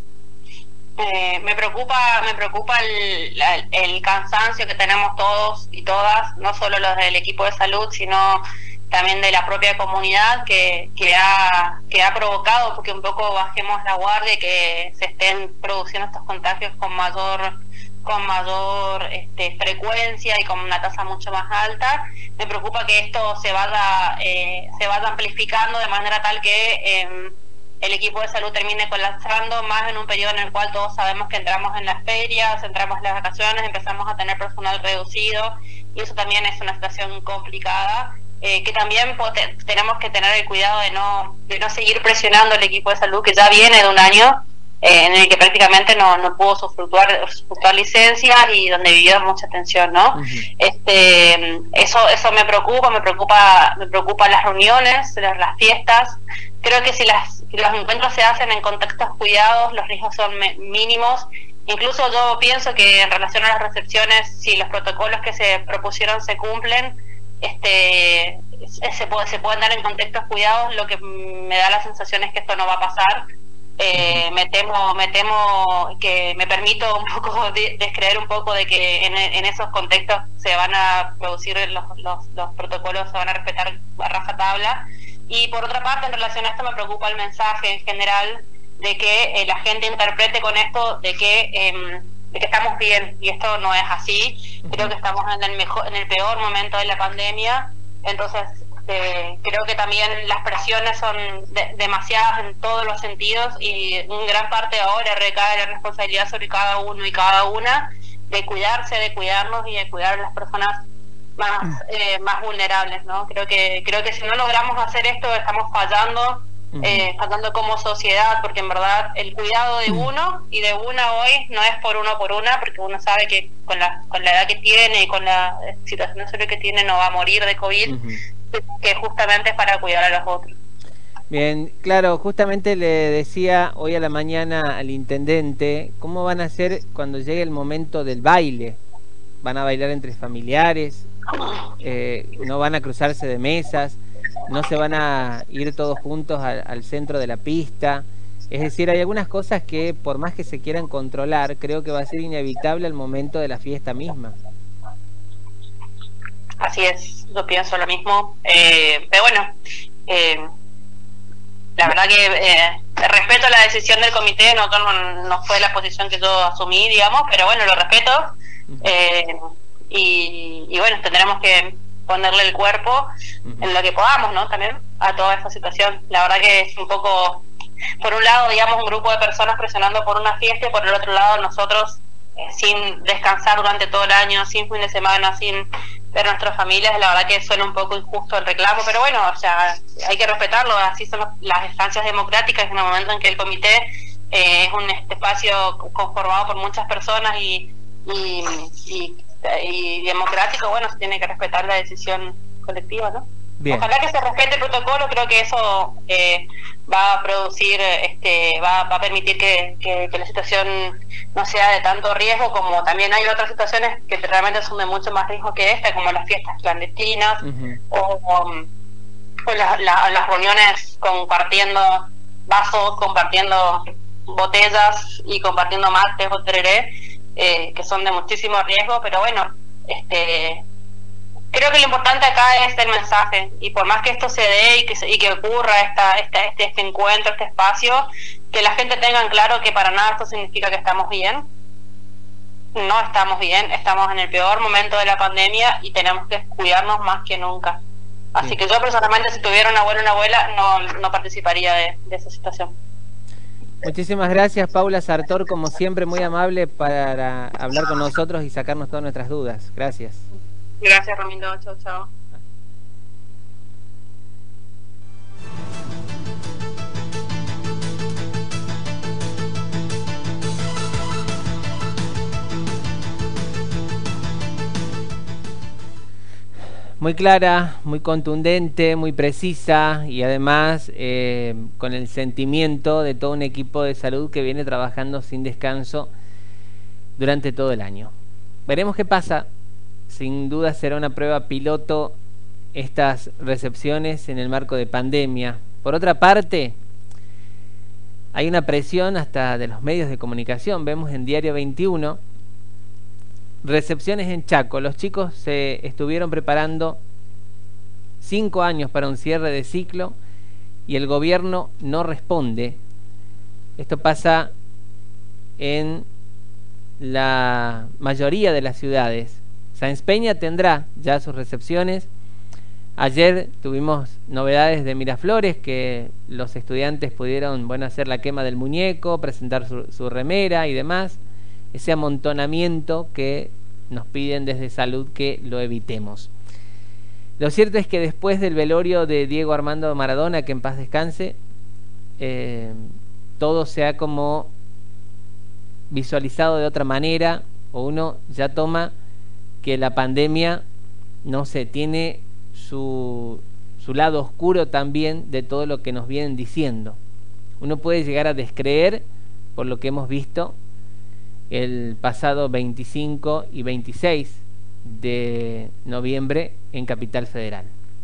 Eh, me preocupa me preocupa el, la, el cansancio que tenemos todos y todas, no solo los del equipo de salud, sino también de la propia comunidad, que, que, ha, que ha provocado porque un poco bajemos la guardia y que se estén produciendo estos contagios con mayor con mayor este, frecuencia y con una tasa mucho más alta. Me preocupa que esto se vaya, eh, se vaya amplificando de manera tal que eh, el equipo de salud termine colapsando, más en un periodo en el cual todos sabemos que entramos en las ferias, entramos en las vacaciones, empezamos a tener personal reducido, y eso también es una situación complicada, eh, que también tenemos que tener el cuidado de no, de no seguir presionando al equipo de salud, que ya viene de un año eh, en el que prácticamente no, no pudo usufructuar, usufructuar licencias y donde vivió mucha tensión, ¿no? Uh-huh. Este, eso, eso me preocupa, me preocupa, me preocupan las reuniones, las, las fiestas. Creo que si las Si los encuentros se hacen en contextos cuidados, los riesgos son mínimos. Incluso yo pienso que en relación a las recepciones, si los protocolos que se propusieron se cumplen, este se, puede, se pueden dar en contextos cuidados. Lo que me da la sensación es que esto no va a pasar. Eh, me temo me temo que me permito un poco de, descreer un poco de que en, en esos contextos se van a producir los, los, los protocolos, se van a respetar a rajatabla. Y por otra parte, en relación a esto, me preocupa el mensaje en general de que eh, la gente interprete con esto de que eh, de que estamos bien, y esto no es así. Creo que estamos en el mejor, en el peor momento de la pandemia. Entonces eh, creo que también las presiones son de, demasiadas en todos los sentidos, y en gran parte ahora recae la responsabilidad sobre cada uno y cada una de cuidarse, de cuidarnos y de cuidar a las personas más eh, más vulnerables, ¿no? Creo que creo que si no logramos hacer esto, estamos fallando, eh, fallando como sociedad, porque en verdad el cuidado de uno y de una hoy no es por uno por una, porque uno sabe que con la con la edad que tiene y con la situación de salud que tiene no va a morir de COVID, uh-huh. que justamente es para cuidar a los otros. Bien, claro, justamente le decía hoy a la mañana al intendente cómo van a hacer cuando llegue el momento del baile. Van a bailar entre familiares, eh, no van a cruzarse de mesas, no se van a ir todos juntos al, al centro de la pista. Es decir, hay algunas cosas que por más que se quieran controlar, creo que va a ser inevitable al momento de la fiesta misma. Así es, yo pienso lo mismo, eh, pero bueno, eh, la verdad que eh, respeto la decisión del comité, no, no, no fue la posición que yo asumí, digamos, pero bueno, lo respeto. Eh, y, y bueno, tendremos que ponerle el cuerpo uh-huh. en lo que podamos, ¿no? También a toda esta situación. La verdad que es un poco, por un lado, digamos, un grupo de personas presionando por una fiesta, y por el otro lado nosotros eh, sin descansar durante todo el año, sin fin de semana, sin ver a nuestras familias. La verdad que suena un poco injusto el reclamo, pero bueno, o sea, hay que respetarlo. Así son las instancias democráticas, en el momento en que el comité eh, es un este espacio conformado por muchas personas y Y, y, y democrático, bueno, se tiene que respetar la decisión colectiva, ¿no? Bien. Ojalá que se respete el protocolo, creo que eso eh, va a producir, este, va, va a permitir que, que, que la situación no sea de tanto riesgo, como también hay otras situaciones que realmente son de mucho más riesgo que esta, como las fiestas clandestinas, Ujú. o, o, o la- la- las reuniones compartiendo vasos, compartiendo botellas y compartiendo mates o tereré, eh, que son de muchísimo riesgo, pero bueno, este creo que lo importante acá es el mensaje, y por más que esto se dé y que, se- y que ocurra esta, esta, este, este encuentro, este espacio, que la gente tenga en claro que para nada esto significa que estamos bien. No estamos bien, estamos en el peor momento de la pandemia y tenemos que cuidarnos más que nunca. Así Sí. que yo personalmente, si tuviera un abuelo o una abuela, no, no participaría de, de esa situación. Muchísimas gracias, Paula Sartor, como siempre, muy amable para hablar con nosotros y sacarnos todas nuestras dudas. Gracias. Gracias, Romindo. Chao, chao. Muy clara, muy contundente, muy precisa y además eh, con el sentimiento de todo un equipo de salud que viene trabajando sin descanso durante todo el año. Veremos qué pasa. Sin duda será una prueba piloto estas recepciones en el marco de pandemia. Por otra parte, hay una presión hasta de los medios de comunicación. Vemos en Diario veintiuno recepciones en Chaco. Los chicos se estuvieron preparando cinco años para un cierre de ciclo y el gobierno no responde. Esto pasa en la mayoría de las ciudades. Sáenz Peña tendrá ya sus recepciones. Ayer tuvimos novedades de Miraflores, que los estudiantes pudieron, bueno, hacer la quema del muñeco, presentar su, su remera y demás. Ese amontonamiento que nos piden desde salud que lo evitemos. Lo cierto es que después del velorio de Diego Armando Maradona, que en paz descanse, eh, todo se ha como visualizado de otra manera, o uno ya toma que la pandemia, no sé, tiene su, su lado oscuro también de todo lo que nos vienen diciendo. Uno puede llegar a descreer por lo que hemos visto el pasado veinticinco y veintiséis de noviembre en Capital Federal.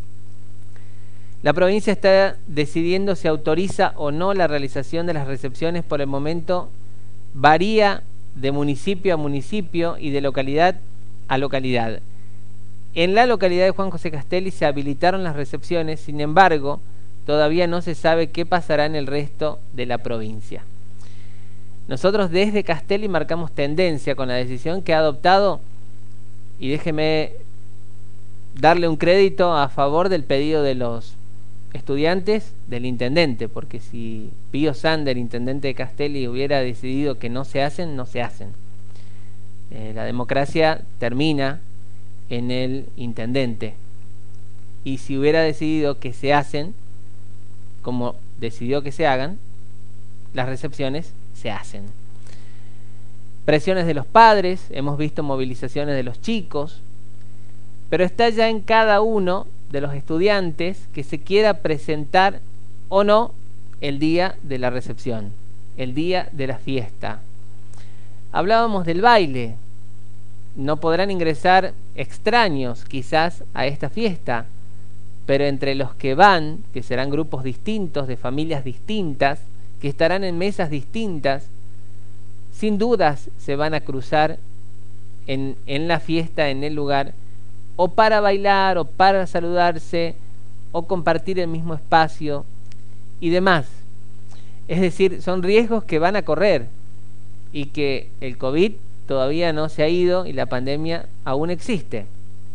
La provincia está decidiendo si autoriza o no la realización de las recepciones. Por el momento varía de municipio a municipio y de localidad a localidad. En la localidad de Juan José Castelli se habilitaron las recepciones, sin embargo, todavía no se sabe qué pasará en el resto de la provincia. Nosotros desde Castelli marcamos tendencia con la decisión que ha adoptado, y déjeme darle un crédito a favor del pedido de los estudiantes del intendente, porque si Pío Sander, intendente de Castelli, hubiera decidido que no se hacen, no se hacen. Eh, la democracia termina en el intendente, y si hubiera decidido que se hacen, como decidió que se hagan, las recepciones se hacen. Presiones de los padres, hemos visto movilizaciones de los chicos, pero está ya en cada uno de los estudiantes que se quiera presentar o no el día de la recepción, el día de la fiesta. Hablábamos del baile. No podrán ingresar extraños quizás a esta fiesta, pero entre los que van, que serán grupos distintos, de familias distintas, que estarán en mesas distintas, sin dudas se van a cruzar en, en la fiesta, en el lugar, o para bailar, o para saludarse, o compartir el mismo espacio y demás. Es decir, son riesgos que van a correr y que el COVID todavía no se ha ido y la pandemia aún existe.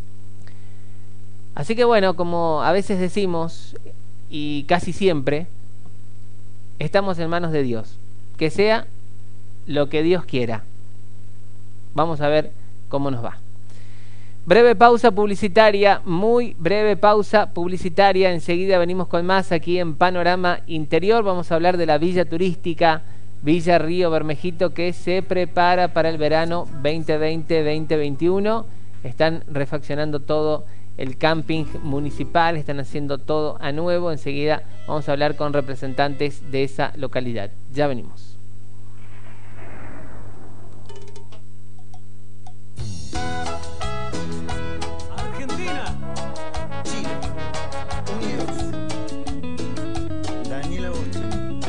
Así que bueno, como a veces decimos, y casi siempre, estamos en manos de Dios. Que sea lo que Dios quiera. Vamos a ver cómo nos va. Breve pausa publicitaria, muy breve pausa publicitaria. Enseguida venimos con más aquí en Panorama Interior. Vamos a hablar de la villa turística Villa Río Bermejito, que se prepara para el verano veinte veinte veinte veintiuno. Están refaccionando todo el camping municipal, están haciendo todo a nuevo. Enseguida vamos a hablar con representantes de esa localidad. Ya venimos. Argentina, Chile, Unidos, Daniela Bocha.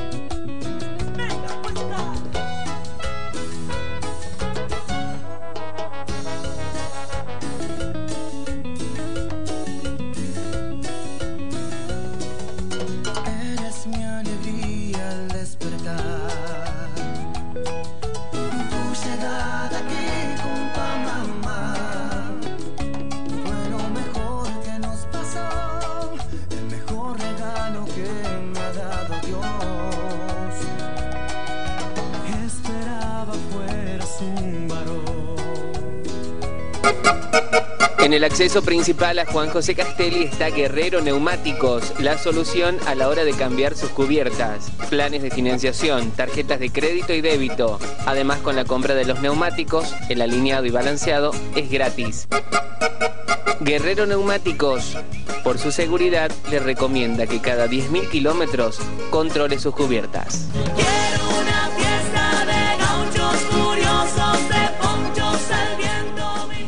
Eres mi alegría al despertar. Tu llegada aquí junto a mamá fue lo mejor que nos pasó, el mejor regalo que me ha dado Dios. Esperaba fueras un varón. En el acceso principal a Juan José Castelli está Guerrero Neumáticos, la solución a la hora de cambiar sus cubiertas, planes de financiación, tarjetas de crédito y débito. Además, con la compra de los neumáticos, el alineado y balanceado es gratis. Guerrero Neumáticos, por su seguridad, le recomienda que cada diez mil kilómetros controle sus cubiertas. Quiero una fiesta de gauchos furiosos, de ponchos al viento.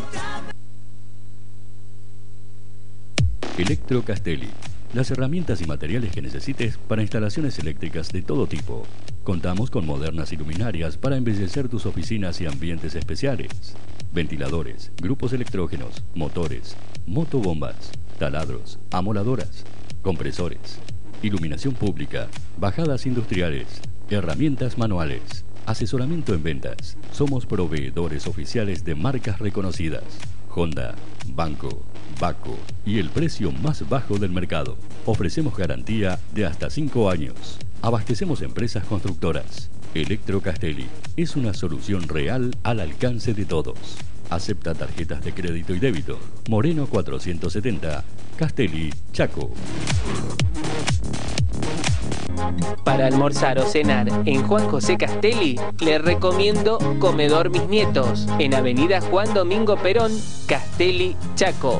Electro Castelli. Las herramientas y materiales que necesites para instalaciones eléctricas de todo tipo. Contamos con modernas iluminarias para embellecer tus oficinas y ambientes especiales. Ventiladores, grupos electrógenos, motores, motobombas, taladros, amoladoras, compresores, iluminación pública, bajadas industriales, herramientas manuales, asesoramiento en ventas. Somos proveedores oficiales de marcas reconocidas. Honda, Banco, Baco y el precio más bajo del mercado. Ofrecemos garantía de hasta cinco años. Abastecemos empresas constructoras. Electro Castelli es una solución real al alcance de todos. Acepta tarjetas de crédito y débito. Moreno cuatrocientos setenta, Castelli, Chaco. Para almorzar o cenar en Juan José Castelli, le recomiendo Comedor Mis Nietos, en Avenida Juan Domingo Perón, Castelli, Chaco.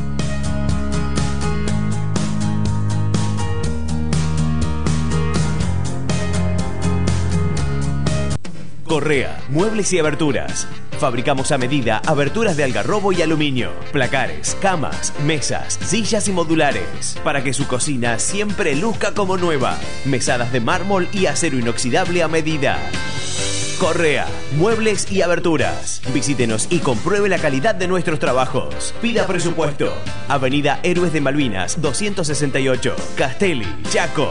Correa, muebles y aberturas. Fabricamos a medida aberturas de algarrobo y aluminio, placares, camas, mesas, sillas y modulares, para que su cocina siempre luzca como nueva. Mesadas de mármol y acero inoxidable a medida. Correa, muebles y aberturas. Visítenos y compruebe la calidad de nuestros trabajos. Pida presupuesto. Avenida Héroes de Malvinas, doscientos sesenta y ocho, Castelli, Chaco.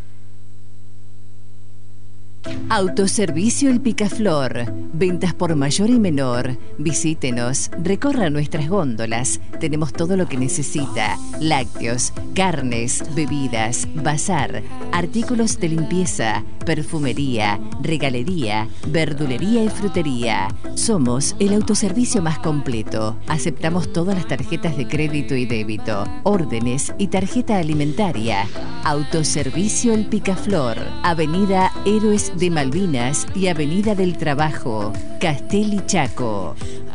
Autoservicio El Picaflor. Ventas por mayor y menor. Visítenos, recorra nuestras góndolas. Tenemos todo lo que necesita: lácteos, carnes, bebidas, bazar, artículos de limpieza, perfumería, regalería, verdulería y frutería. Somos el autoservicio más completo. Aceptamos todas las tarjetas de crédito y débito, órdenes y tarjeta alimentaria. Autoservicio El Picaflor. Avenida Héroes de Malvinas y Avenida del Trabajo, Castelli, Chaco.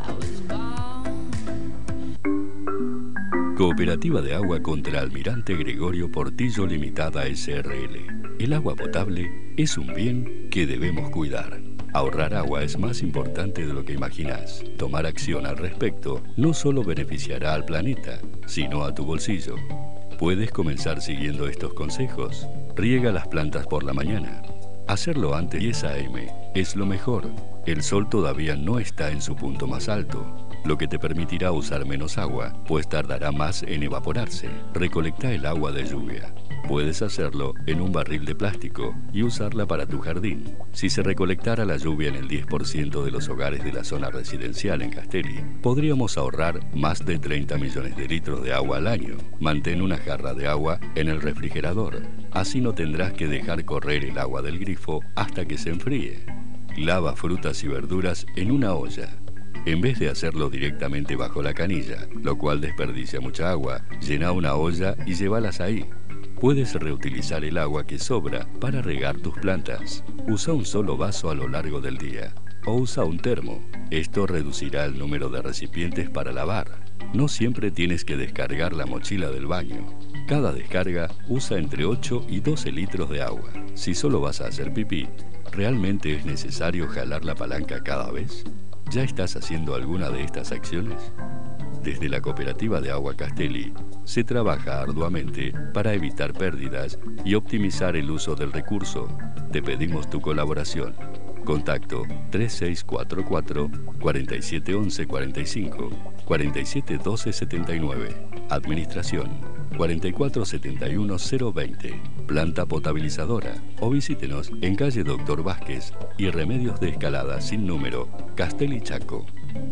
Cooperativa de Agua contra Almirante Gregorio Portillo Limitada S R L. El agua potable es un bien que debemos cuidar. Ahorrar agua es más importante de lo que imaginas. Tomar acción al respecto no solo beneficiará al planeta, sino a tu bolsillo. Puedes comenzar siguiendo estos consejos. Riega las plantas por la mañana. Hacerlo antes de diez a eme es lo mejor. El sol todavía no está en su punto más alto, lo que te permitirá usar menos agua, pues tardará más en evaporarse. Recolecta el agua de lluvia. Puedes hacerlo en un barril de plástico y usarla para tu jardín. Si se recolectara la lluvia en el diez por ciento de los hogares de la zona residencial en Castelli, podríamos ahorrar más de treinta millones de litros de agua al año. Mantén una jarra de agua en el refrigerador. Así no tendrás que dejar correr el agua del grifo hasta que se enfríe. Lava frutas y verduras en una olla. En vez de hacerlo directamente bajo la canilla, lo cual desperdicia mucha agua, llena una olla y llévalas ahí. Puedes reutilizar el agua que sobra para regar tus plantas. Usa un solo vaso a lo largo del día o usa un termo. Esto reducirá el número de recipientes para lavar. No siempre tienes que descargar la mochila del baño. Cada descarga usa entre ocho y doce litros de agua. Si solo vas a hacer pipí, ¿realmente es necesario jalar la palanca cada vez? ¿Ya estás haciendo alguna de estas acciones? Desde la Cooperativa de Agua Castelli se trabaja arduamente para evitar pérdidas y optimizar el uso del recurso. Te pedimos tu colaboración. Contacto tres seis cuatro cuatro, cuatro siete once cuarenta y cinco, cuarenta y siete doce setenta y nueve. Administración cuarenta y cuatro setenta y uno cero veinte. Planta potabilizadora. O visítenos en calle Doctor Vázquez y Remedios de Escalada sin número, Castelli Chaco.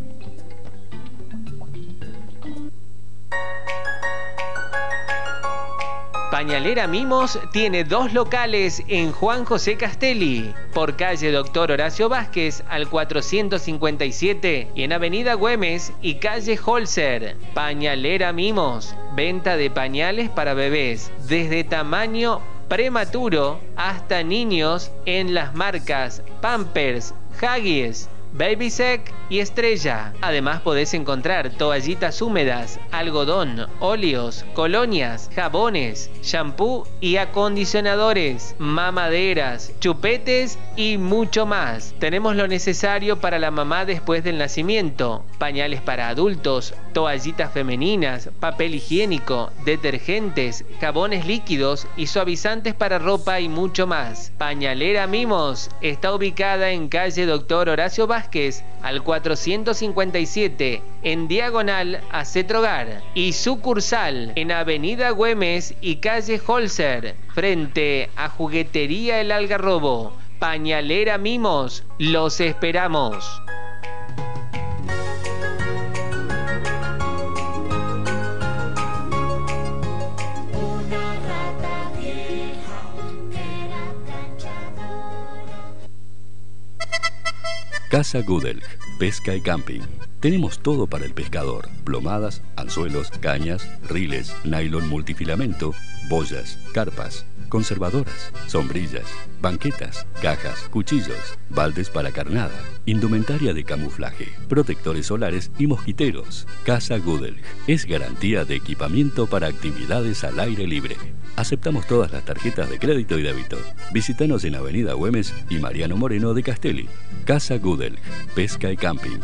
Pañalera Mimos tiene dos locales en Juan José Castelli, por calle Doctor Horacio Vázquez al cuatrocientos cincuenta y siete y en avenida Güemes y calle Holzer. Pañalera Mimos, venta de pañales para bebés, desde tamaño prematuro hasta niños en las marcas Pampers, Huggies, Babysec y Estrella. Además podés encontrar toallitas húmedas, algodón, óleos, colonias, jabones, shampoo y acondicionadores, mamaderas, chupetes y mucho más. Tenemos lo necesario para la mamá después del nacimiento: pañales para adultos, toallitas femeninas, papel higiénico, detergentes, jabones líquidos y suavizantes para ropa y mucho más. Pañalera Mimos está ubicada en calle Doctor Horacio Vázquez al cuatrocientos cincuenta y siete en diagonal a Cetrogar y sucursal en avenida Güemes y calle Holzer frente a Juguetería El Algarrobo. Pañalera Mimos, los esperamos. Casa Gudelj, pesca y camping. Tenemos todo para el pescador: plomadas, anzuelos, cañas, riles, nylon multifilamento, boyas, carpas, conservadoras, sombrillas, banquetas, cajas, cuchillos, baldes para carnada, indumentaria de camuflaje, protectores solares y mosquiteros. Casa Gudelj es garantía de equipamiento para actividades al aire libre. Aceptamos todas las tarjetas de crédito y débito. Visítanos en Avenida Güemes y Mariano Moreno de Castelli. Casa Gudelj, pesca y camping.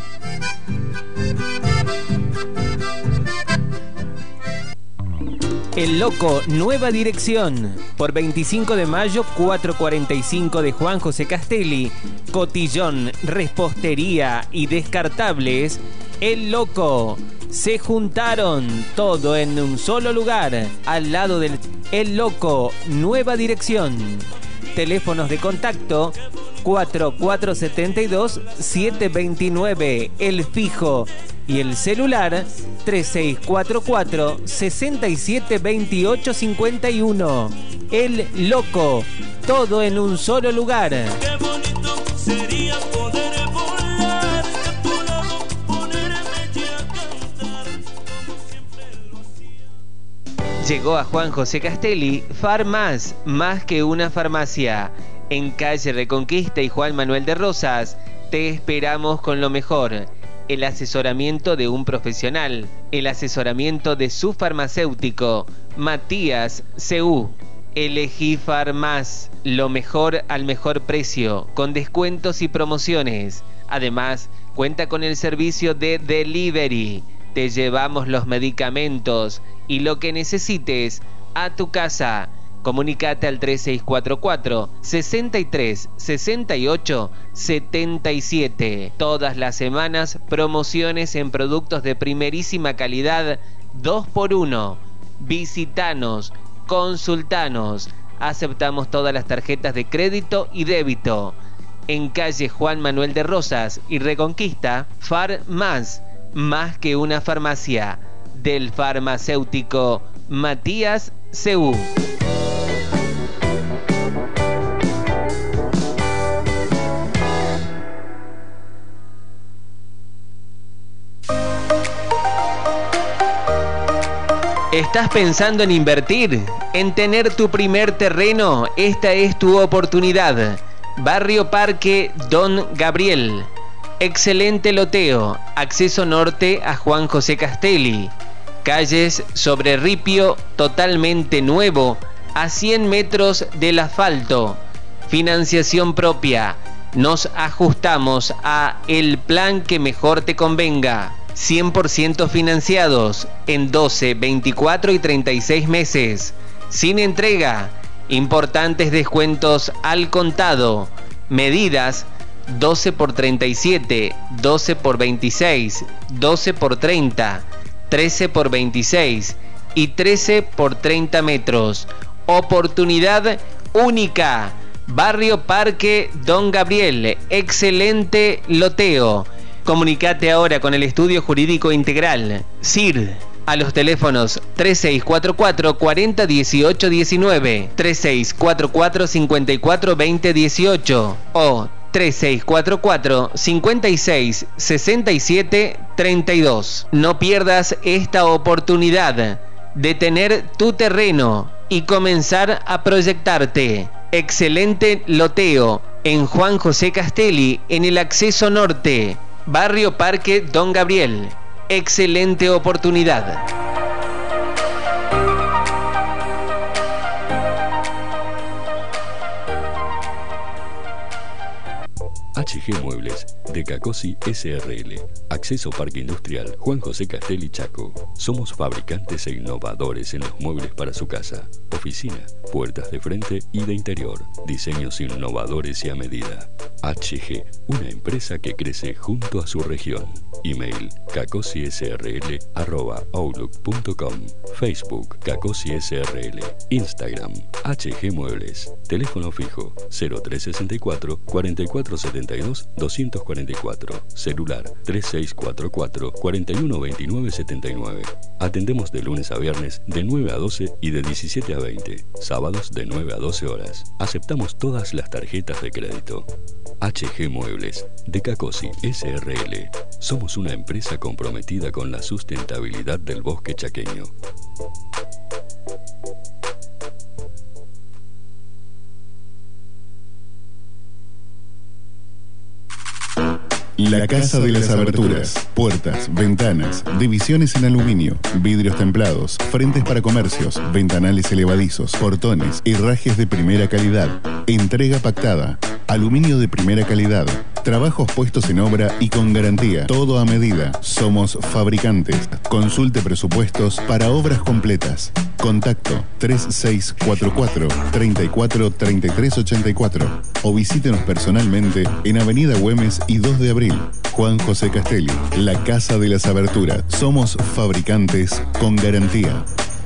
El Loco, nueva dirección. Por veinticinco de mayo, cuatrocientos cuarenta y cinco de Juan José Castelli. Cotillón, repostería y descartables. El Loco. Se juntaron todo en un solo lugar, al lado del El Loco, nueva dirección. Teléfonos de contacto cuatro cuatro siete dos, siete dos nueve, el fijo, y el celular tres seis cuatro cuatro, seis siete dos ocho cinco uno. El Loco, todo en un solo lugar. Qué bonito sería poder volar a tu lado, ponerme ya a cantar como siempre lo hacía. Llegó a Juan José Castelli Farmás, más que una farmacia. En calle Reconquista y Juan Manuel de Rosas, te esperamos con lo mejor: el asesoramiento de un profesional, el asesoramiento de su farmacéutico, Matías C U. Elegí Farmás, lo mejor al mejor precio, con descuentos y promociones. Además, cuenta con el servicio de delivery. Te llevamos los medicamentos y lo que necesites a tu casa. Comunicate al tres seis cuatro cuatro, sesenta y tres, sesenta y ocho, setenta y siete. Todas las semanas promociones en productos de primerísima calidad, dos por uno. Visitanos, consultanos. Aceptamos todas las tarjetas de crédito y débito. En calle Juan Manuel de Rosas y Reconquista, Farmás, más que una farmacia. Del farmacéutico Matías C U. ¿Estás pensando en invertir? ¿En tener tu primer terreno? Esta es tu oportunidad. Barrio Parque Don Gabriel. Excelente loteo, acceso norte a Juan José Castelli. Calles sobre ripio totalmente nuevo, a cien metros del asfalto. Financiación propia. Nos ajustamos a el plan que mejor te convenga. cien por ciento financiados en doce, veinticuatro y treinta y seis meses. Sin entrega. Importantes descuentos al contado. Medidas doce por treinta y siete, doce por veintiséis, doce por treinta, trece por veintiséis y trece por treinta metros. Oportunidad única. Barrio Parque Don Gabriel. Excelente loteo. Comunicate ahora con el Estudio Jurídico Integral, S I R. A los teléfonos tres seis cuatro cuatro, cuatro cero uno ocho uno nueve, tres seis cuatro cuatro, cinco cuatro dos cero uno ocho o tres seis cuatro cuatro, cinco seis, seis siete tres dos. No pierdas esta oportunidad de tener tu terreno y comenzar a proyectarte. Excelente loteo en Juan José Castelli, en el acceso norte, Barrio Parque Don Gabriel. Excelente oportunidad. H G Muebles de Cacosi S R L. Acceso Parque Industrial Juan José Castelli Chaco. Somos fabricantes e innovadores en los muebles para su casa, oficina, puertas de frente y de interior. Diseños innovadores y a medida. H G, una empresa que crece junto a su región. Email cacosisrl arroba outlook punto com. Facebook Cacosi S R L. Instagram H G Muebles. Teléfono fijo cero tres sesenta y cuatro, cuarenta y cuatro setenta y dos, doscientos cuarenta y cuatro. Celular tres seis cuatro cuatro, cuarenta y uno veintinueve setenta y nueve. Atendemos de lunes a viernes de nueve a doce y de diecisiete a veinte. Sábados de nueve a doce horas. Aceptamos todas las tarjetas de crédito. H G Muebles de Cacosi S R L. Somos una empresa comprometida con la sustentabilidad del bosque chaqueño. La Casa de las Aberturas. Puertas, ventanas, divisiones en aluminio, vidrios templados, frentes para comercios, ventanales elevadizos, portones, herrajes de primera calidad. Entrega pactada. Aluminio de primera calidad. Trabajos puestos en obra y con garantía. Todo a medida. Somos fabricantes. Consulte presupuestos para obras completas. Contacto tres seis cuatro cuatro, treinta y cuatro, treinta y tres ochenta y cuatro o visítenos personalmente en Avenida Güemes y dos de abril. Juan José Castelli, la Casa de las Aberturas. Somos fabricantes con garantía.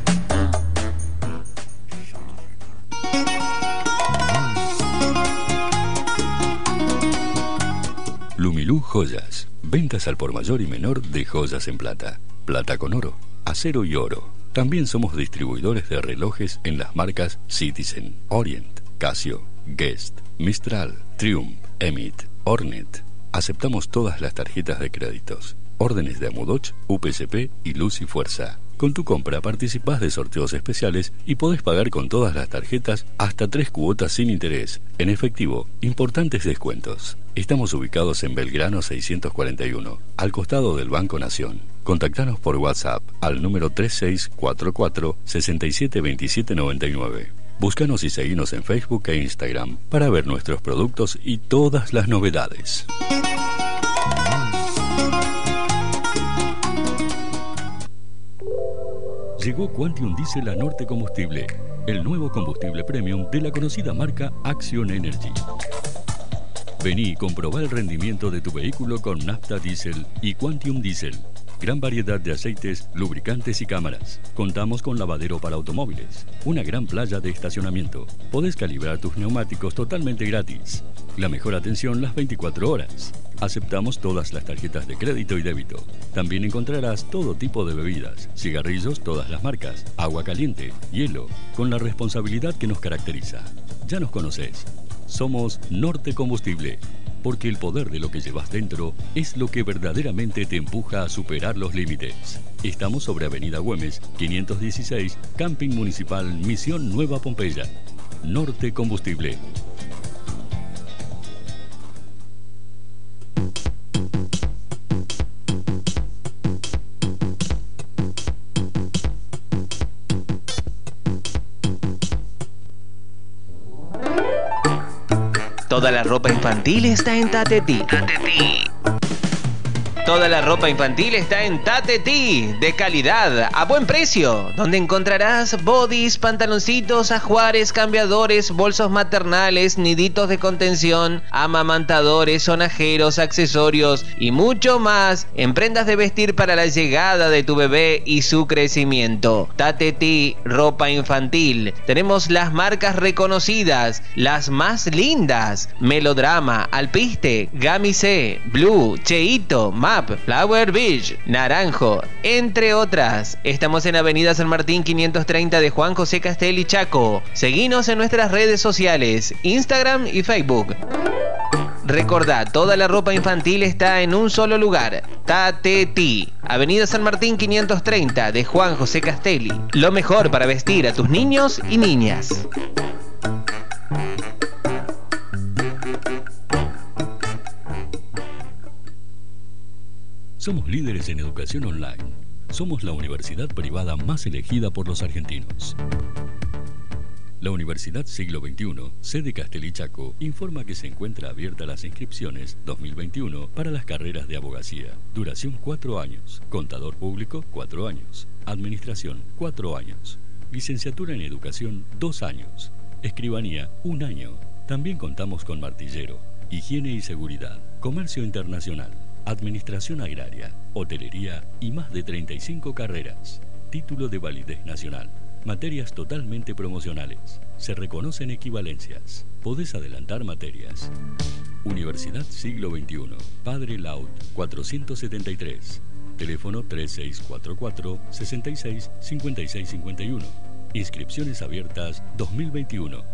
Lumilú Joyas. Ventas al por mayor y menor de joyas en plata. Plata con oro, acero y oro. También somos distribuidores de relojes en las marcas Citizen, Orient, Casio, Guest, Mistral, Triumph, Emit, Ornet. Aceptamos todas las tarjetas de créditos. Órdenes de Amudoch, U P C P y Luz y Fuerza. Con tu compra participás de sorteos especiales y podés pagar con todas las tarjetas hasta tres cuotas sin interés. En efectivo, importantes descuentos. Estamos ubicados en Belgrano seiscientos cuarenta y uno, al costado del Banco Nación. Contactanos por WhatsApp al número tres seis cuatro cuatro, seis siete dos siete nueve nueve. Búscanos y seguinos en Facebook e Instagram para ver nuestros productos y todas las novedades. Llegó Quantium Diesel a Norte Combustible, el nuevo combustible premium de la conocida marca Action Energy. Vení y comprobá el rendimiento de tu vehículo con Nafta Diesel y Quantium Diesel. Gran variedad de aceites, lubricantes y cámaras. Contamos con lavadero para automóviles. Una gran playa de estacionamiento. Podés calibrar tus neumáticos totalmente gratis. La mejor atención las veinticuatro horas. Aceptamos todas las tarjetas de crédito y débito. También encontrarás todo tipo de bebidas, cigarrillos, todas las marcas, agua caliente, hielo, con la responsabilidad que nos caracteriza. Ya nos conocés. Somos Norte Combustible, porque el poder de lo que llevas dentro es lo que verdaderamente te empuja a superar los límites. Estamos sobre Avenida Güemes, quinientos dieciséis, Camping Municipal Misión Nueva Pompeya. Norte Combustible. Toda la ropa infantil está en Tatetí. Toda la ropa infantil está en Tatetí, de calidad, a buen precio, donde encontrarás bodys, pantaloncitos, ajuares, cambiadores, bolsos maternales, niditos de contención, amamantadores, sonajeros, accesorios y mucho más en prendas de vestir para la llegada de tu bebé y su crecimiento. Tatetí, ropa infantil. Tenemos las marcas reconocidas, las más lindas: Melodrama, Alpiste, Gamisé, Blue, Cheito, Map, Flower Beach, Naranjo, entre otras. Estamos en Avenida San Martín quinientos treinta de Juan José Castelli, Chaco. Seguinos en nuestras redes sociales, Instagram y Facebook. Recordá, toda la ropa infantil está en un solo lugar. Tatetí, Avenida San Martín quinientos treinta de Juan José Castelli. Lo mejor para vestir a tus niños y niñas. Somos líderes en educación online. Somos la universidad privada más elegida por los argentinos. La Universidad Siglo veintiuno, sede Castelli Chaco, informa que se encuentra abierta las inscripciones dos mil veintiuno para las carreras de abogacía. Duración cuatro años. Contador público, cuatro años. Administración, cuatro años. Licenciatura en educación, dos años. Escribanía, un año. También contamos con martillero, higiene y seguridad, comercio internacional, administración agraria, hotelería y más de treinta y cinco carreras. Título de validez nacional. Materias totalmente promocionales. Se reconocen equivalencias. Podés adelantar materias. Universidad Siglo veintiuno. Padre Laut cuatrocientos setenta y tres. Teléfono tres seis cuatro cuatro, seis seis cinco seis cinco uno. Inscripciones abiertas dos mil veintiuno.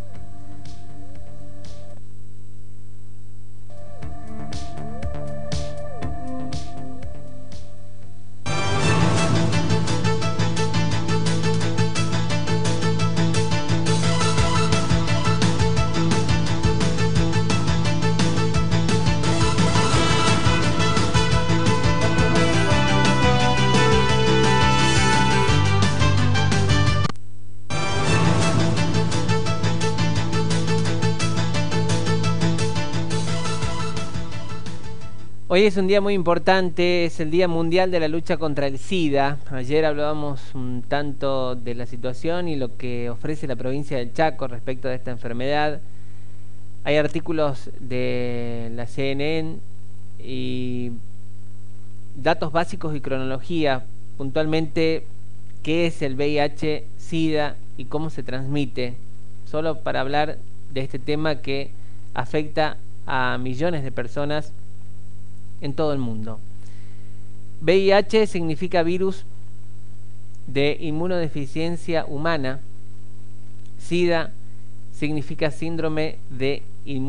Hoy es un día muy importante, es el Día Mundial de la Lucha contra el SIDA. Ayer hablábamos un tanto de la situación y lo que ofrece la provincia del Chaco respecto de esta enfermedad. Hay artículos de la C N N y datos básicos y cronología, puntualmente qué es el V I H, SIDA y cómo se transmite, solo para hablar de este tema que afecta a millones de personas en todo el mundo. V I H significa virus de inmunodeficiencia humana. SIDA significa síndrome de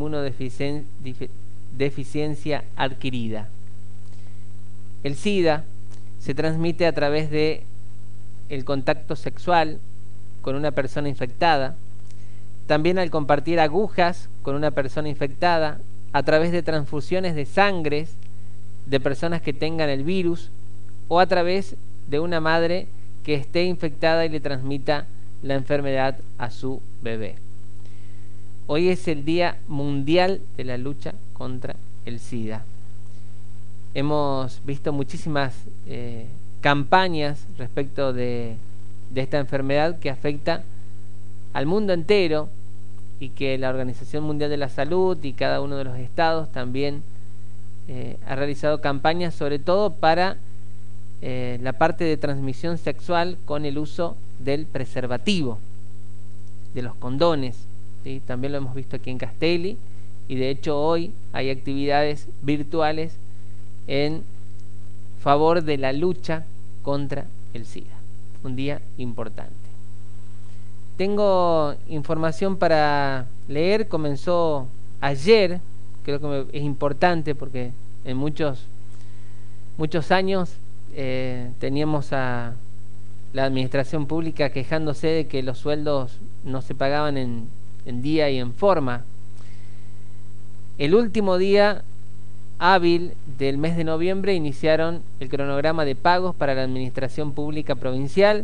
inmunodeficiencia adquirida. El SIDA se transmite a través de el contacto sexual con una persona infectada, también al compartir agujas con una persona infectada, a través de transfusiones de sangre de personas que tengan el virus, o a través de una madre que esté infectada y le transmita la enfermedad a su bebé. Hoy es el Día Mundial de la Lucha contra el SIDA. Hemos visto muchísimas eh, campañas respecto de, de esta enfermedad que afecta al mundo entero y que la Organización Mundial de la Salud y cada uno de los estados también Eh, ha realizado campañas, sobre todo para eh, la parte de transmisión sexual con el uso del preservativo, de los condones, ¿sí? También lo hemos visto aquí en Castelli y de hecho hoy hay actividades virtuales en favor de la lucha contra el SIDA. Un día importante. Tengo información para leer, comenzó ayer. Creo que me, es importante porque en muchos muchos años eh, teníamos a la administración pública quejándose de que los sueldos no se pagaban en, en día y en forma. El último día hábil del mes de noviembre iniciaron el cronograma de pagos para la administración pública provincial.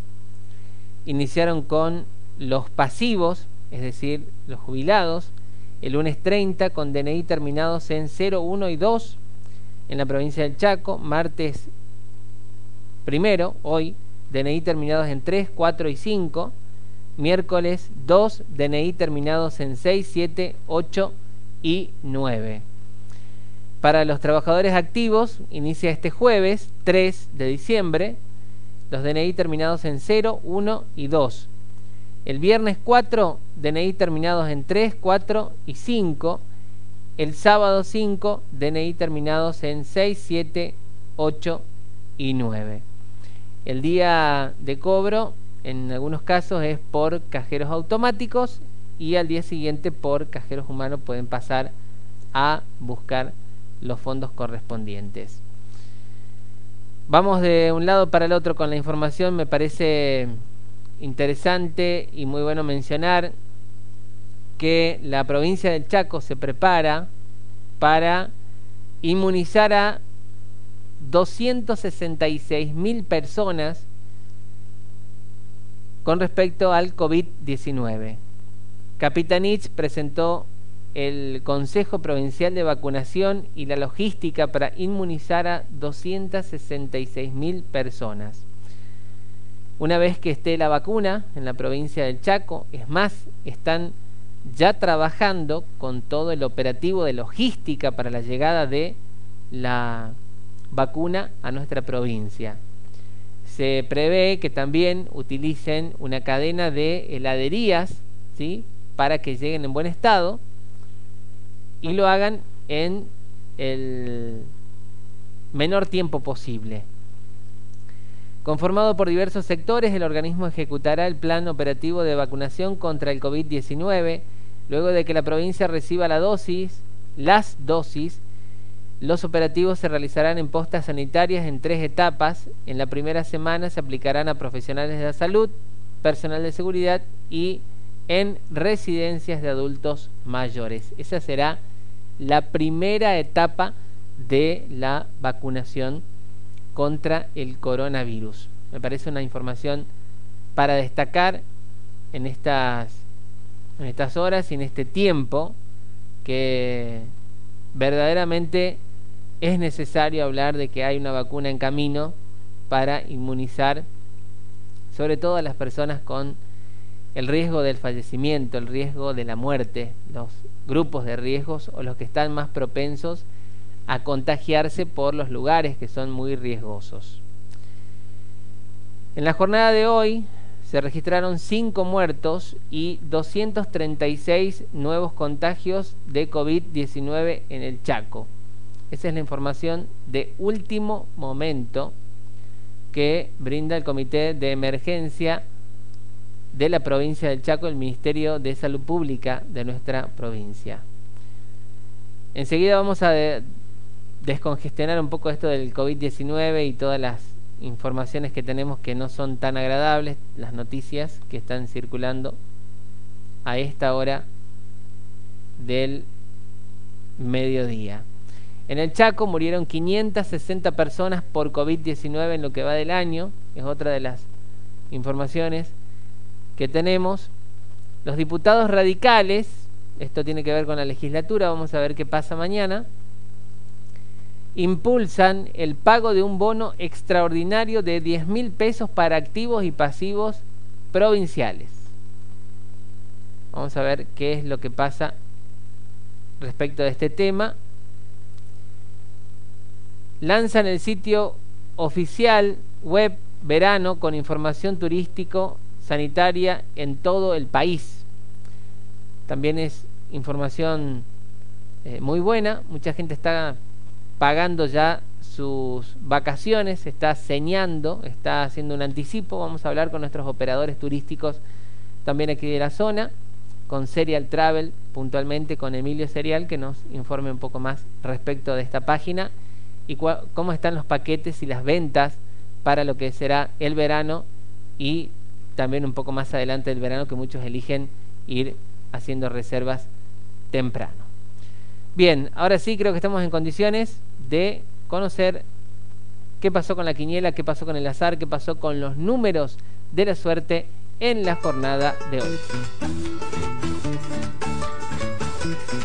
Iniciaron con los pasivos, es decir, los jubilados, el lunes treinta con D N I terminados en cero, uno y dos en la provincia del Chaco. Martes primero, hoy, D N I terminados en tres, cuatro y cinco. Miércoles dos, D N I terminados en seis, siete, ocho y nueve. Para los trabajadores activos, inicia este jueves tres de diciembre, los D N I terminados en cero, uno y dos. El viernes cuatro, D N I terminados en tres, cuatro y cinco. El sábado cinco, D N I terminados en seis, siete, ocho y nueve. El día de cobro, en algunos casos, es por cajeros automáticos y al día siguiente por cajeros humanos pueden pasar a buscar los fondos correspondientes. Vamos de un lado para el otro con la información. Me parece interesante y muy bueno mencionar que la provincia del Chaco se prepara para inmunizar a doscientas sesenta y seis mil personas con respecto al COVID diecinueve. Capitanich presentó el Consejo Provincial de Vacunación y la logística para inmunizar a doscientas sesenta y seis mil personas. Una vez que esté la vacuna en la provincia del Chaco, es más, están ya trabajando con todo el operativo de logística para la llegada de la vacuna a nuestra provincia. Se prevé que también utilicen una cadena de heladerías, ¿sí?, para que lleguen en buen estado y lo hagan en el menor tiempo posible. Conformado por diversos sectores, el organismo ejecutará el plan operativo de vacunación contra el COVID diecinueve. Luego de que la provincia reciba la dosis, las dosis, los operativos se realizarán en postas sanitarias en tres etapas. En la primera semana se aplicarán a profesionales de la salud, personal de seguridad y en residencias de adultos mayores. Esa será la primera etapa de la vacunación contra el coronavirus. Me parece una información para destacar en estas, en estas horas y en este tiempo que verdaderamente es necesario hablar de que hay una vacuna en camino para inmunizar sobre todo a las personas con el riesgo del fallecimiento, el riesgo de la muerte, los grupos de riesgos o los que están más propensos a contagiarse por los lugares que son muy riesgosos. En la jornada de hoy se registraron cinco muertos y doscientos treinta y seis nuevos contagios de COVID diecinueve en el Chaco. Esa es la información de último momento que brinda el Comité de Emergencia de la provincia del Chaco, el Ministerio de Salud Pública de nuestra provincia. Enseguida vamos a de, descongestionar un poco esto del COVID diecinueve y todas las informaciones que tenemos que no son tan agradables, las noticias que están circulando a esta hora del mediodía. En el Chaco murieron quinientas sesenta personas por COVID diecinueve en lo que va del año, es otra de las informaciones que tenemos. Los diputados radicales, esto tiene que ver con la legislatura, vamos a ver qué pasa mañana, impulsan el pago de un bono extraordinario de diez mil pesos para activos y pasivos provinciales. Vamos a ver qué es lo que pasa respecto de este tema. Lanzan el sitio oficial web verano con información turístico sanitaria en todo el país. También es información eh, muy buena. Mucha gente está pagando ya sus vacaciones, está señando, está haciendo un anticipo. Vamos a hablar con nuestros operadores turísticos también aquí de la zona, con Serial Travel, puntualmente con Emilio Serial, que nos informe un poco más respecto de esta página y cómo están los paquetes y las ventas para lo que será el verano y también un poco más adelante del verano, que muchos eligen ir haciendo reservas temprano. Bien, ahora sí creo que estamos en condiciones de conocer qué pasó con la quiniela, qué pasó con el azar, qué pasó con los números de la suerte en la jornada de hoy.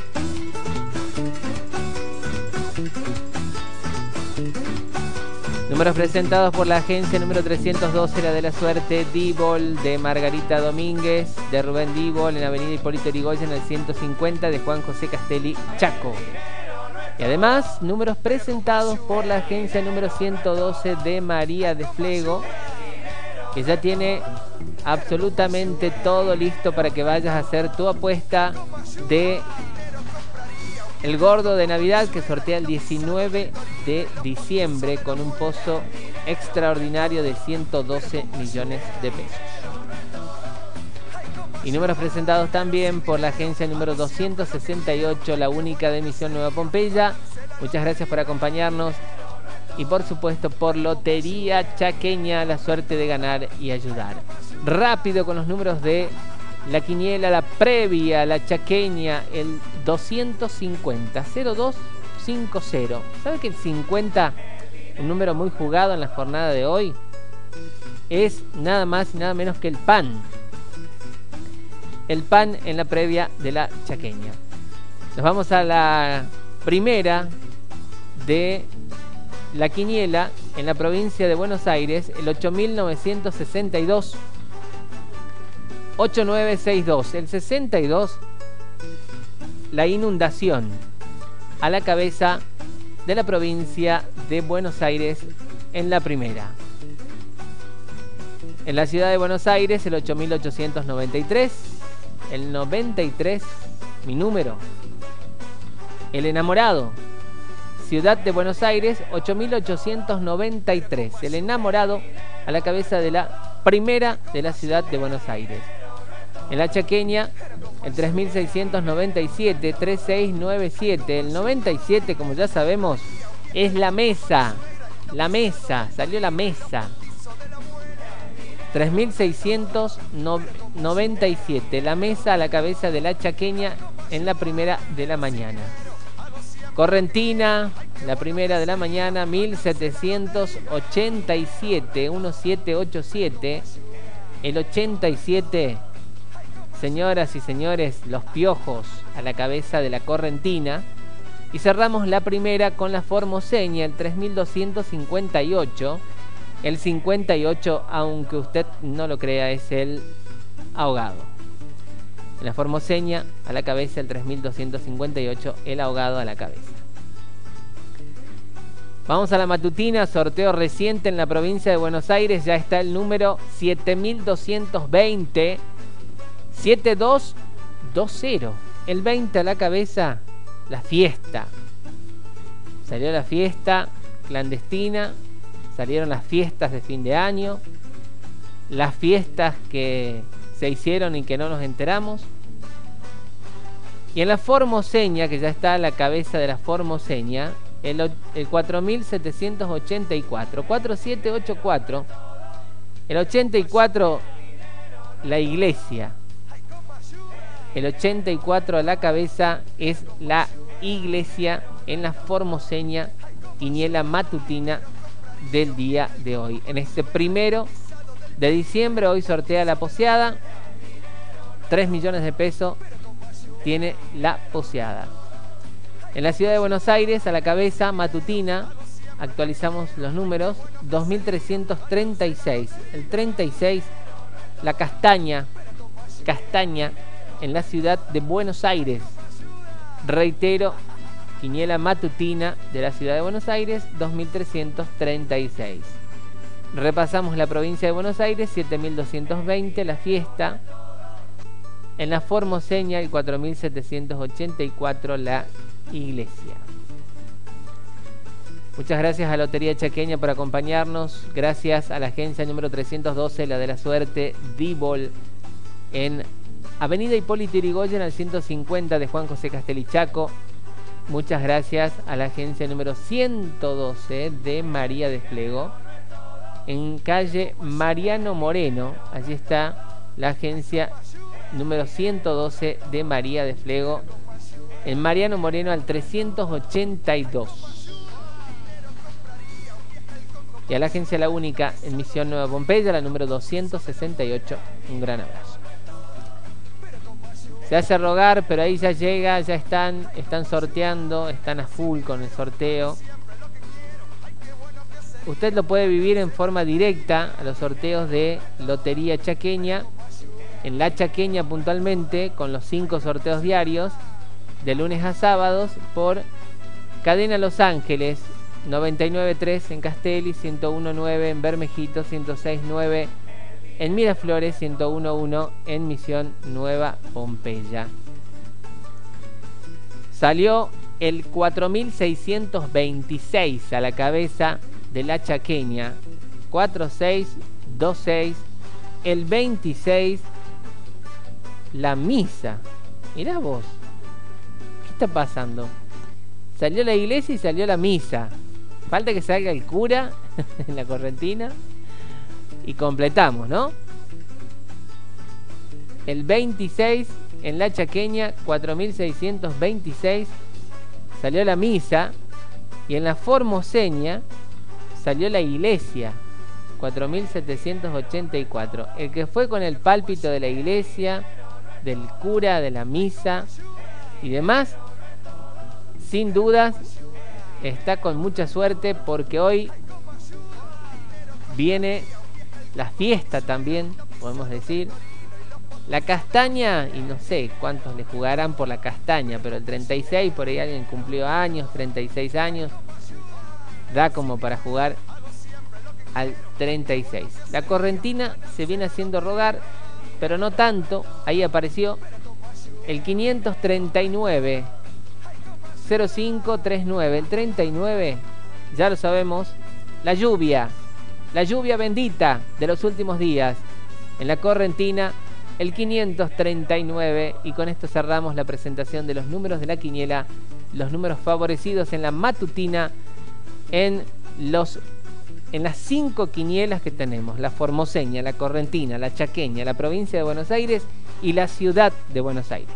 Números presentados por la agencia número trescientos doce, la de la suerte, Dibol, de Margarita Domínguez, de Rubén Dibol, en Avenida Hipólito Yrigoyen, en el ciento cincuenta, de Juan José Castelli, Chaco. Y además, números presentados por la agencia número ciento doce de María de Flego, que ya tiene absolutamente todo listo para que vayas a hacer tu apuesta de el gordo de Navidad, que sortea el diecinueve de diciembre con un pozo extraordinario de ciento doce millones de pesos. Y números presentados también por la agencia número doscientos sesenta y ocho, la única de Misión Nueva Pompeya. Muchas gracias por acompañarnos. Y por supuesto por Lotería Chaqueña, la suerte de ganar y ayudar. Rápido con los números de la quiniela, la previa, la chaqueña, el doscientos cincuenta, cero dos cinco cero. ¿Sabe que el cincuenta, un número muy jugado en la jornada de hoy, es nada más y nada menos que el pan? El pan en la previa de la chaqueña. Nos vamos a la primera de la quiniela en la provincia de Buenos Aires, el ocho mil novecientos sesenta y dos, ocho nueve seis dos. El sesenta y dos, la inundación a la cabeza de la provincia de Buenos Aires en la primera. En la ciudad de Buenos Aires, el ocho mil ochocientos noventa y tres, el noventa y tres, mi número. El enamorado, ciudad de Buenos Aires, ocho mil ochocientos noventa y tres. El enamorado a la cabeza de la primera de la ciudad de Buenos Aires. En la chaqueña, el tres mil seiscientos noventa y siete, tres seis nueve siete. El noventa y siete, como ya sabemos, es la mesa. La mesa, salió la mesa. tres mil seiscientos noventa y siete, la mesa a la cabeza de la chaqueña en la primera de la mañana. Correntina, la primera de la mañana, mil setecientos ochenta y siete, diecisiete ochenta y siete. El ochenta y siete, señoras y señores, los piojos a la cabeza de la correntina. Y cerramos la primera con la formoseña, el tres mil doscientos cincuenta y ocho. El cincuenta y ocho, aunque usted no lo crea, es el ahogado. En la formoseña a la cabeza, el tres mil doscientos cincuenta y ocho, el ahogado a la cabeza. Vamos a la matutina, sorteo reciente en la provincia de Buenos Aires. Ya está el número siete mil doscientos veinte, siete dos dos cero. El veinte a la cabeza, la fiesta. Salió la fiesta clandestina, salieron las fiestas de fin de año, las fiestas que se hicieron y que no nos enteramos. Y en la formoseña, que ya está a la cabeza de la formoseña, el, el cuatro mil setecientos ochenta y cuatro, cuatro siete ocho cuatro. El ochenta y cuatro, la iglesia. El ochenta y cuatro a la cabeza es la iglesia en la formoseña, quiniela matutina del día de hoy. En este primero de diciembre, hoy sortea la poseada. tres millones de pesos tiene la poseada. En la ciudad de Buenos Aires, a la cabeza, matutina, actualizamos los números, dos mil trescientos treinta y seis. El treinta y seis, la castaña, castaña en la ciudad de Buenos Aires. Reitero, quiniela matutina de la ciudad de Buenos Aires, dos mil trescientos treinta y seis. Repasamos la provincia de Buenos Aires, siete mil doscientos veinte, la fiesta. En la formoseña, el cuatro mil setecientos ochenta y cuatro, la iglesia. Muchas gracias a Lotería Chaqueña por acompañarnos. Gracias a la agencia número trescientos doce, la de la suerte, Dibol, en Avenida Hipólito Yrigoyen, al ciento cincuenta, de Juan José Castelli, Chaco. Muchas gracias a la agencia número ciento doce de María de Flego, en calle Mariano Moreno. Allí está la agencia número ciento doce de María de Flego, en Mariano Moreno al trescientos ochenta y dos. Y a la agencia La Única en Misión Nueva Pompeya, la número doscientos sesenta y ocho. Un gran abrazo. Se hace rogar, pero ahí ya llega, ya están, están sorteando, están a full con el sorteo. usted lo puede vivir en forma directa a los sorteos de Lotería Chaqueña, en La Chaqueña puntualmente, con los cinco sorteos diarios, de lunes a sábados, por Cadena Los Ángeles, noventa y nueve punto tres en Castelli, ciento uno punto nueve en Bermejito, ciento seis punto nueve en Miraflores, ciento uno punto uno en Misión Nueva Pompeya. Salió el cuatro mil seiscientos veintiséis a la cabeza de La Chaqueña, cuatro seis dos seis, el veintiséis, la misa. Mirá vos, ¿qué está pasando? Salió la iglesia y salió la misa. Falta que salga el cura en la correntina y completamos, ¿no? El veintiséis en La Chaqueña, cuatro mil seiscientos veintiséis, salió la misa. Y en la Formoseña salió la iglesia, cuatro mil setecientos ochenta y cuatro. El que fue con el pálpito de la iglesia, del cura, de la misa y demás, sin dudas está con mucha suerte, porque hoy viene la fiesta también, podemos decir. La castaña, y no sé cuántos le jugarán por la castaña, pero el treinta y seis, por ahí alguien cumplió años, treinta y seis años, da como para jugar al treinta y seis. La correntina se viene haciendo rodar, pero no tanto. Ahí apareció el quinientos treinta y nueve, cero cinco treinta y nueve, el treinta y nueve, ya lo sabemos, la lluvia, la lluvia bendita de los últimos días en la correntina, el quinientos treinta y nueve. Y con esto cerramos la presentación de los números de la quiniela, los números favorecidos en la matutina, en los en las cinco quinielas que tenemos: la formoseña, la correntina, la chaqueña, la provincia de Buenos Aires y la ciudad de Buenos Aires.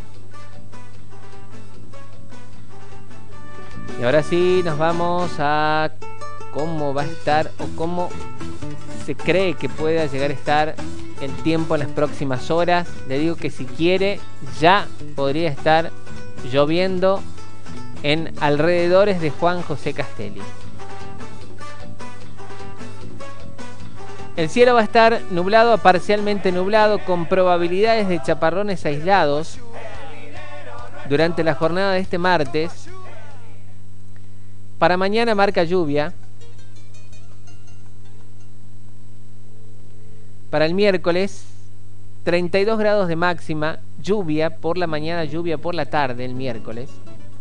Y ahora sí nos vamos a cómo va a estar o cómo se cree que pueda llegar a estar el tiempo en las próximas horas. Le digo que si quiere ya podría estar lloviendo en alrededores de Juan José Castelli. El cielo va a estar nublado a parcialmente nublado, con probabilidades de chaparrones aislados durante la jornada de este martes. Para mañana marca lluvia. Para el miércoles, treinta y dos grados de máxima, lluvia por la mañana, lluvia por la tarde el miércoles.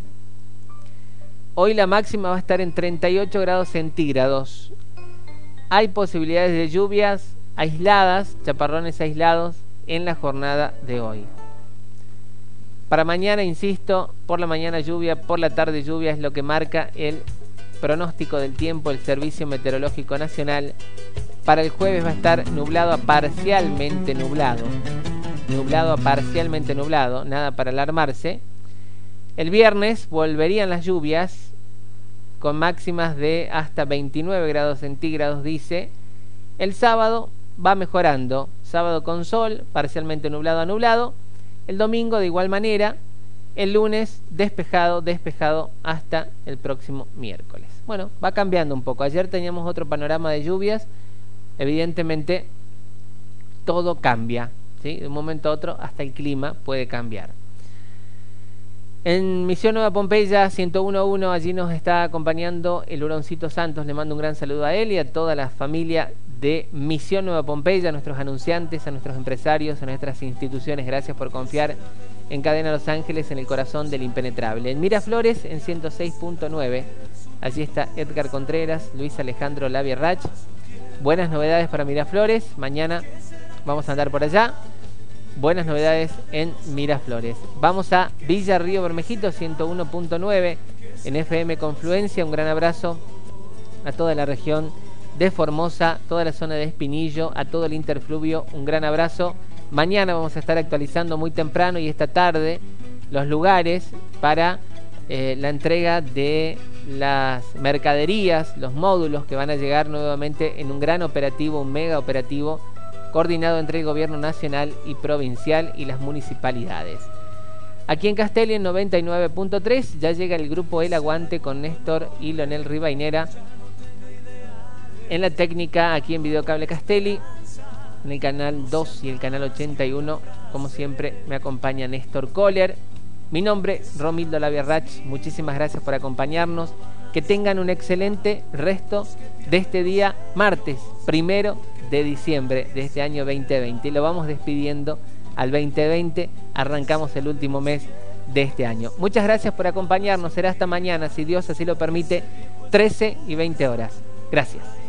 Hoy la máxima va a estar en treinta y ocho grados centígrados. Hay posibilidades de lluvias aisladas, chaparrones aislados en la jornada de hoy. Para mañana, insisto, por la mañana lluvia, por la tarde lluvia, es lo que marca el pronóstico del tiempo, el Servicio Meteorológico Nacional. Para el jueves va a estar nublado a parcialmente nublado. Nublado a parcialmente nublado, nada para alarmarse. El viernes volverían las lluvias, con máximas de hasta veintinueve grados centígrados, dice. El sábado va mejorando, sábado con sol, parcialmente nublado a nublado. El domingo de igual manera. El lunes despejado, despejado hasta el próximo miércoles. Bueno, va cambiando un poco. Ayer teníamos otro panorama de lluvias. Evidentemente todo cambia, ¿sí? De un momento a otro hasta el clima puede cambiar. En Misión Nueva Pompeya, ciento uno punto uno, allí nos está acompañando el Huroncito Santos. Le mando un gran saludo a él y a toda la familia de Misión Nueva Pompeya, a nuestros anunciantes, a nuestros empresarios, a nuestras instituciones. Gracias por confiar en Cadena Los Ángeles, en el corazón del impenetrable. En Miraflores, en ciento seis punto nueve, allí está Edgar Contreras, Luis Alejandro Lavierrach. Buenas novedades para Miraflores, mañana vamos a andar por allá. Buenas novedades en Miraflores. Vamos a Villa Río Bermejito, ciento uno punto nueve en F M Confluencia. Un gran abrazo a toda la región de Formosa, toda la zona de Espinillo, a todo el interfluvio. Un gran abrazo. Mañana vamos a estar actualizando muy temprano y esta tarde los lugares para eh, la entrega de las mercaderías, los módulos que van a llegar nuevamente en un gran operativo, un mega operativo coordinado entre el gobierno nacional y provincial y las municipalidades. Aquí en Castelli, en noventa y nueve punto tres, ya llega el grupo El Aguante con Néstor y Leonel Rivainera en la técnica aquí en Videocable Castelli, en el canal dos y el canal ochenta y uno, como siempre, me acompaña Néstor Kohler. Mi nombre, Romildo Laviarrach. Muchísimas gracias por acompañarnos. Que tengan un excelente resto de este día, martes primero de diciembre de este año veinte veinte. Y lo vamos despidiendo al veinte veinte. Arrancamos el último mes de este año. Muchas gracias por acompañarnos. Será hasta mañana, si Dios así lo permite, trece y veinte horas. Gracias.